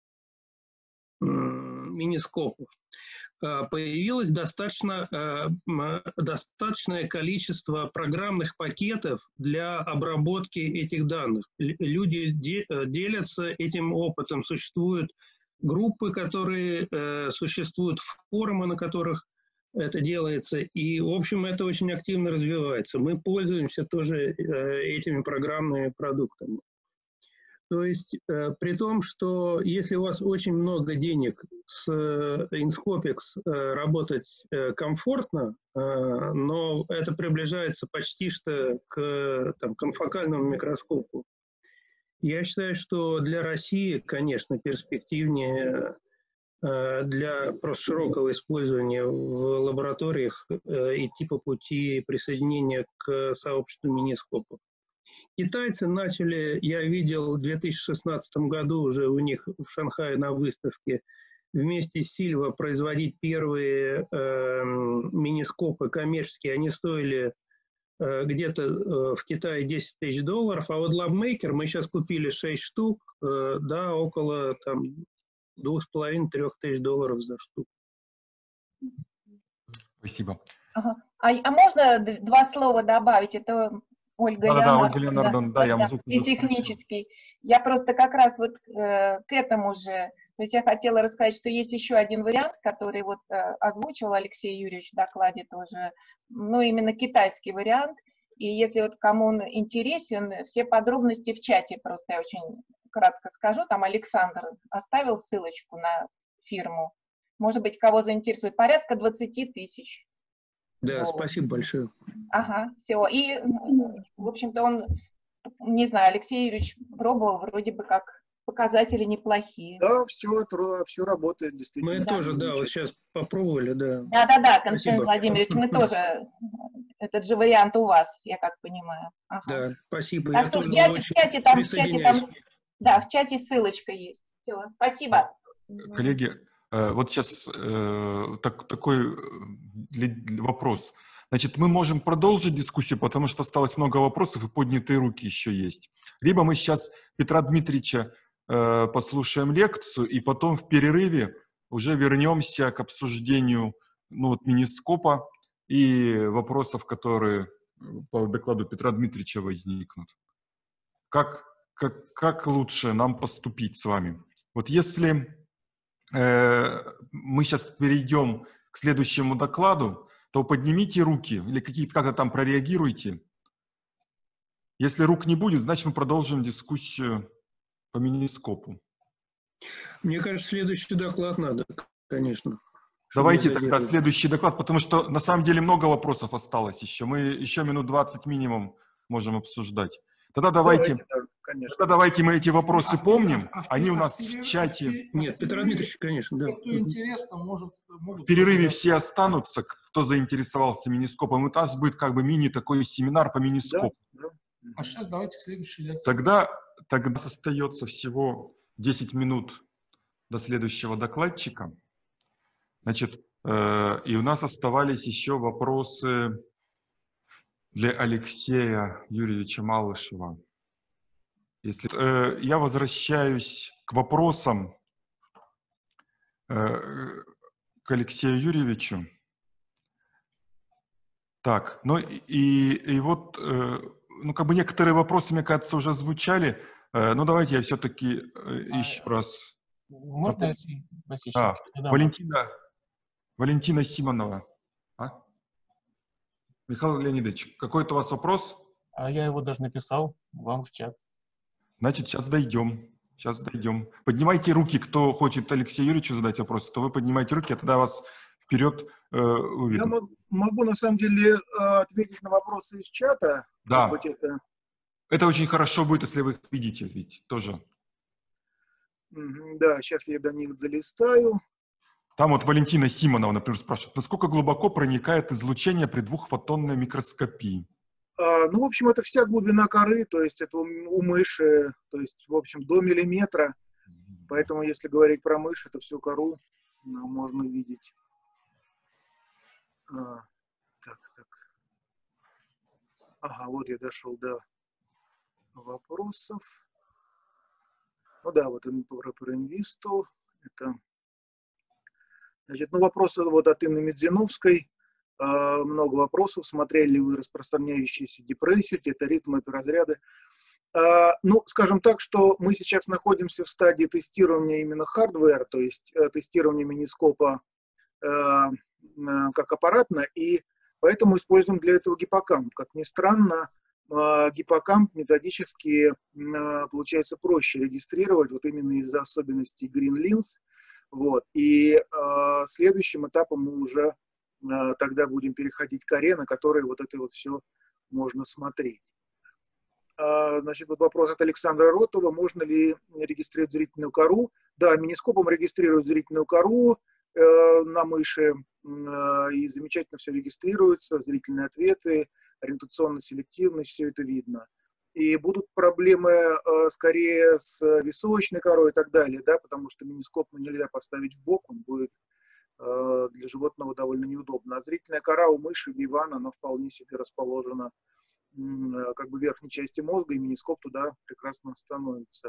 минископов. Появилось достаточно, достаточное количество программных пакетов для обработки этих данных. Люди делятся этим опытом. Существуют группы, которые существуют, форумы, на которых это делается, и, в общем, это очень активно развивается. Мы пользуемся тоже этими программными продуктами. То есть, э, при том, что если у вас очень много денег с э, Inscopix э, работать э, комфортно, э, но это приближается почти что к там, конфокальному микроскопу, я считаю, что для России, конечно, перспективнее э, для просто широкого использования в лабораториях э, идти по пути присоединения к сообществу минископов. Китайцы начали, я видел в две тысячи шестнадцатом году уже у них в Шанхае на выставке вместе с Сильва производить первые э, минископы коммерческие. Они стоили э, где-то э, в Китае десять тысяч долларов, а вот LabMaker мы сейчас купили шесть штук, э, да, около там двух с половиной-трех тысяч долларов за штуку. Спасибо. Ага. А, а можно два слова добавить? Это Ольга Да, да, Леонардовна. Ольга Леонардовна, да, да, я да, звук и технический. Я просто как раз вот э, к этому же, то есть я хотела рассказать, что есть еще один вариант, который вот э, озвучивал Алексей Юрьевич в докладе тоже, ну именно китайский вариант. И если вот кому он интересен, все подробности в чате просто я очень кратко скажу. Там Александр оставил ссылочку на фирму. Может быть, кого заинтересует, порядка двадцати тысяч. Да, долларов. спасибо большое. Ага, все. И, в общем-то, он, не знаю, Алексей Юрьевич пробовал, вроде бы как показатели неплохие. Да, все, все работает, действительно. Мы Да. тоже, да, вот сейчас попробовали, да. Да-да-да, Константин Спасибо. Владимирович, мы тоже, этот же вариант у вас, я как понимаю. Ага. Да, спасибо. Так Я что в тоже чате, в очень чате, там, в чате, присоединяюсь. там, да, в чате ссылочка есть. Все, спасибо. Коллеги, э, вот сейчас э, так, такой э, для- для вопрос. Значит, мы можем продолжить дискуссию, потому что осталось много вопросов и поднятые руки еще есть. Либо мы сейчас Петра Дмитриевича э, послушаем лекцию, и потом в перерыве уже вернемся к обсуждению ну, вот, минископа и вопросов, которые по докладу Петра Дмитриевича возникнут. Как, как, как лучше нам поступить с вами? Вот если э, мы сейчас перейдем к следующему докладу, то поднимите руки или какие-то как-то там прореагируйте. Если рук не будет, значит мы продолжим дискуссию по минископу. Мне кажется, следующий доклад надо, конечно. чтобы Давайте не тогда задерживать. следующий доклад, потому что на самом деле много вопросов осталось еще. Мы еще минут двадцать минимум можем обсуждать. Тогда давайте, Давайте, да, конечно. тогда давайте мы эти вопросы А в помним. перерыве- а в Они у перерыве- нас а в в перерыве- чате. а в перерыве- Нет, Петр Дмитриевич, конечно, да. Те, кто интересно, может, могут... В перерыве тоже- все останутся, кто заинтересовался минископом. И у нас будет как бы мини такой семинар по Да, минископу. да. А сейчас давайте к следующей лекции. Тогда, тогда остается всего десять минут до следующего докладчика. Значит, э, и у нас оставались еще вопросы для Алексея Юрьевича Малышева. Если, э, я возвращаюсь к вопросам э, к Алексею Юрьевичу. Так, ну и, и вот, э, ну как бы некоторые вопросы, мне кажется, уже звучали. Э, ну давайте я все-таки э, еще раз... Можно, Алексей Васильевич? А, Да. Валентина, Валентина Симонова. А? Михаил Леонидович, какой-то у вас вопрос? А я его даже написал вам в чат. Значит, сейчас дойдем. Сейчас дойдем. Поднимайте руки, кто хочет Алексею Юрьевичу задать вопрос, то вы поднимайте руки, а тогда вас вперед э, Я увидим. мог- могу, на самом деле, э, ответить на вопросы из чата. Да, Может быть, это... это очень хорошо будет, если вы их видите, ведь тоже. Мгм, да, сейчас я до них долистаю. Там вот Валентина Симонова, например, спрашивает, насколько глубоко проникает излучение при двухфотонной микроскопии? А, ну, в общем, это вся глубина коры, то есть это у у мыши, то есть, в общем, до миллиметра. Поэтому, если говорить про мышь, это всю кору ну, можно видеть. А, так, так. Ага, вот я дошел до вопросов. Ну да, вот он про, про инвисту. Это, значит, ну, вопросы вот от Инны Медзиновской. А, много вопросов. Смотрели ли вы распространяющуюся депрессию, теторитмы, операзряды? А, ну, скажем так, что мы сейчас находимся в стадии тестирования именно хардвера, то есть э, тестирования минископа э, э, как аппаратно, и поэтому используем для этого гиппокамп. Как ни странно, гиппокамп методически получается проще регистрировать, вот именно из-за особенностей GreenLens. Вот. И э, следующим этапом мы уже э, тогда будем переходить к аре, на которой вот это вот все можно смотреть. Э, значит, вот вопрос от Александра Ротова. Можно ли регистрировать зрительную кору? Да, минископом регистрируют зрительную кору э, на мыши, э, и замечательно все регистрируется, зрительные ответы, ориентационно-селективность, все это видно. И будут проблемы э, скорее с височной корой и так далее, да, потому что минископ нельзя поставить в бок, он будет э, для животного довольно неудобно. А зрительная кора у мыши, бивана, она вполне себе расположена э, как бы в верхней части мозга, и минископ туда прекрасно становится.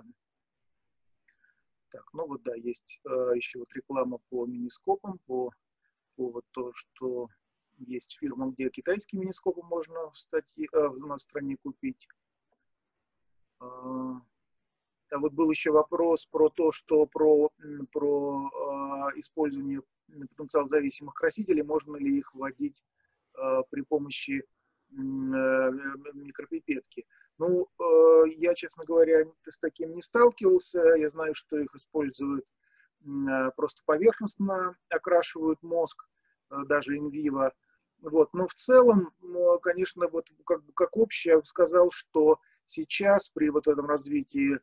Так, ну вот да, есть э, еще вот реклама по минископам, по, по вот то, что есть фирма, где китайские минископы можно в статье, э, на стране купить. А вот был еще вопрос про то, что про, про э, использование потенциал зависимых красителей, можно ли их вводить э, при помощи э, микропипетки. Ну, э, я, честно говоря, с таким не сталкивался. Я знаю, что их используют э, просто поверхностно, окрашивают мозг, э, даже инвиво. Вот. Но в целом, э, конечно, вот как, как общее я бы сказал, что сейчас при вот этом развитии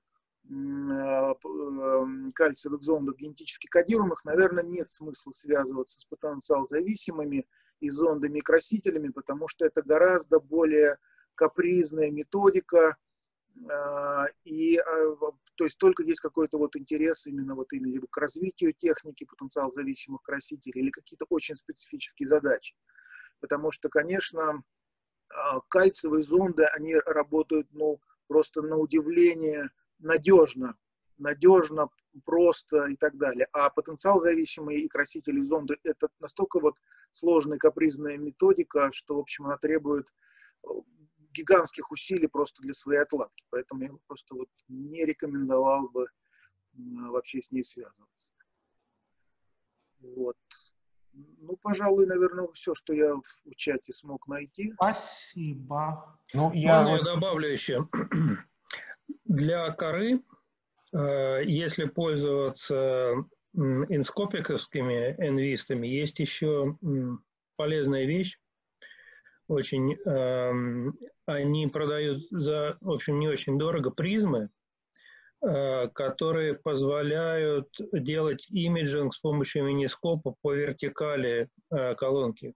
кальциевых зондов генетически кодируемых, наверное, нет смысла связываться с потенциал-зависимыми и зондами-красителями, потому что это гораздо более капризная методика, и то есть только есть какой-то вот интерес именно вот именно к развитию техники потенциал-зависимых красителей или какие-то очень специфические задачи. Потому что, конечно, кальциевые зонды, они работают, ну, просто на удивление надежно, надежно, просто и так далее. А потенциал-зависимые и красители зонды – это настолько вот сложная, капризная методика, что, в общем, она требует гигантских усилий просто для своей отладки. Поэтому я просто вот не рекомендовал бы вообще с ней связываться. Вот. Ну, пожалуй, наверное, все, что я в чате смог найти. Спасибо. Ну, я, Можно вот... я добавлю еще? Для коры, если пользоваться инскопиковскими энвистами, есть еще полезная вещь. Очень, они продают за, в общем, не очень дорого призмы, которые позволяют делать имиджинг с помощью минископа по вертикали колонки.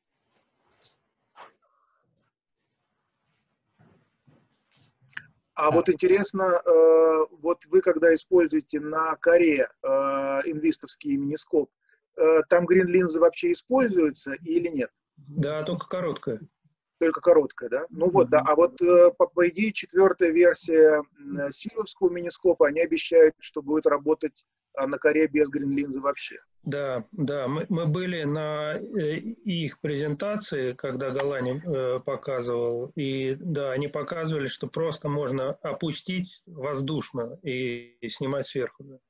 А вот интересно, вот вы когда используете на коре инвистовский минископ, там грин-линзы вообще используются или нет? Да, только короткая. Только короткая, да? Ну вот, да. А вот, по, по идее, четвертая версия силовского минископа, они обещают, что будет работать на коре без грин-линзы вообще. Да, да. Мы, мы были на их презентации, когда Галани э, показывал, и да, они показывали, что просто можно опустить воздушно и, и снимать сверху. Да.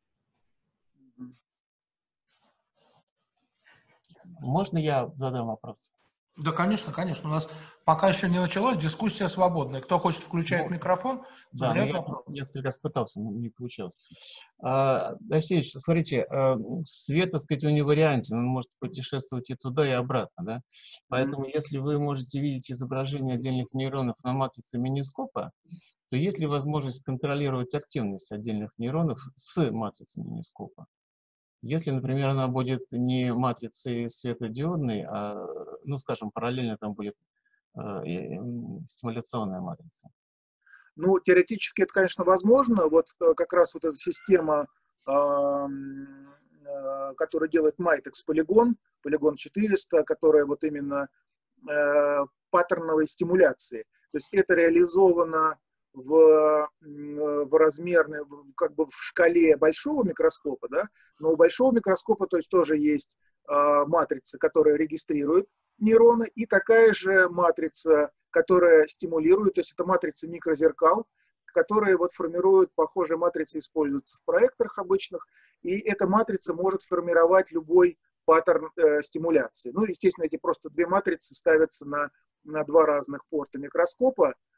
Можно я задам вопрос? Да, конечно, конечно. У нас пока еще не началась, дискуссия свободная. Кто хочет, включает ну, микрофон, задает да, вопрос. Я несколько раз пытался, не получилось. А, Алексеевич, смотрите, свет, так сказать, унивариантен, он может путешествовать и туда, и обратно, да? Поэтому, mm-hmm. если вы можете видеть изображение отдельных нейронов на матрице минископа, то есть ли возможность контролировать активность отдельных нейронов с матрицы минископа? Если, например, она будет не матрицей светодиодной, а, ну, скажем, параллельно там будет э, стимуляционная матрица. Ну, теоретически это, конечно, возможно. Вот как раз вот эта система, э, э, которая делает Mitex Polygon, Polygon четыреста, которая вот именно э, паттерновой стимуляции. То есть это реализовано в, в размерной, как бы в шкале большого микроскопа, да, но у большого микроскопа, то есть тоже есть э, матрица, которая регистрирует нейроны, и такая же матрица, которая стимулирует, то есть это матрица микрозеркал, которые вот формируют, похожие матрицы используются в проекторах обычных, и эта матрица может формировать любой паттерн э, стимуляции. Ну, естественно, эти просто две матрицы ставятся на, на два разных порта микроскопа,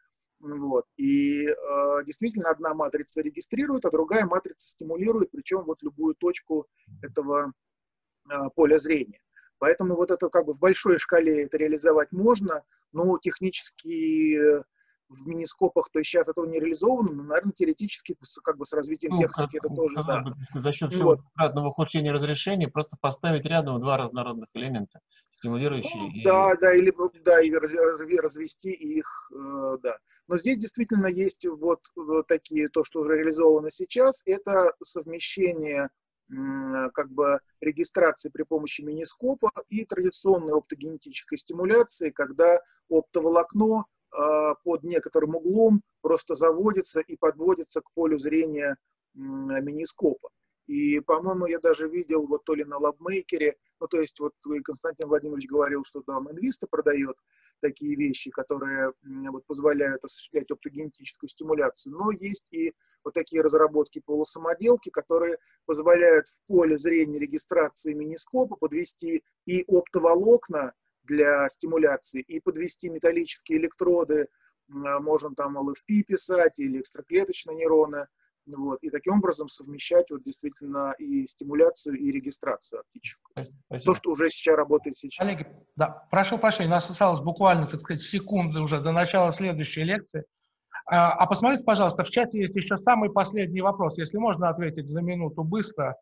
Вот. И э, действительно одна матрица регистрирует, а другая матрица стимулирует, причем вот любую точку этого э, поля зрения. Поэтому вот это как бы в большой шкале это реализовать можно, но технически в минископах, то есть сейчас этого не реализовано, но, наверное, теоретически как бы с развитием Ну, техники как, это тоже, да. бы, за счет Ну, всего вот. кратного ухудшения разрешения просто поставить рядом два разнородных элемента, стимулирующие. Ну, и... Да, да, или да, и развести их, э, да. Но здесь действительно есть вот такие, то, что уже реализовано сейчас, это совмещение как бы регистрации при помощи минископа и традиционной оптогенетической стимуляции, когда оптоволокно э, под некоторым углом просто заводится и подводится к полю зрения э, минископа. И, по-моему, я даже видел вот то ли на лабмейкере, ну, то есть вот Константин Владимирович говорил, что там Инвиста продает такие вещи, которые вот, позволяют осуществлять оптогенетическую стимуляцию, но есть и вот такие разработки полусамоделки, которые позволяют в поле зрения регистрации минископа подвести и оптоволокна для стимуляции, и подвести металлические электроды, можно там эл эф пи писать или экстраклеточные нейроны, вот, и таким образом совмещать вот действительно и стимуляцию, и регистрацию оптическую. Спасибо. То, что уже сейчас работает сейчас. Коллеги, да, прошу прощения, у нас осталось буквально, так сказать, секунды уже до начала следующей лекции. А, а посмотрите, пожалуйста, в чате есть еще самый последний вопрос, если можно ответить за минуту быстро,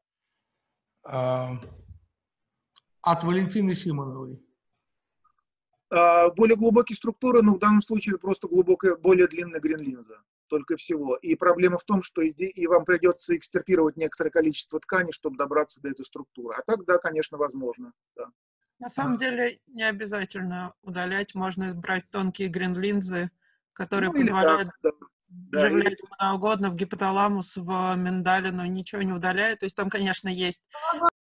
э, от Валентины Симоновой. Более глубокие структуры, но в данном случае просто глубокая, более длинная грин-линза, только всего. И проблема в том, что и, и вам придется экстирпировать некоторое количество ткани, чтобы добраться до этой структуры. А так, да, конечно, возможно. Да. На самом деле не обязательно удалять, можно избрать тонкие грин-линзы, которые ну, позволяют так, да. вживлять да, куда угодно в гипоталамус, в миндалину, ничего не удаляет. То есть там, конечно, есть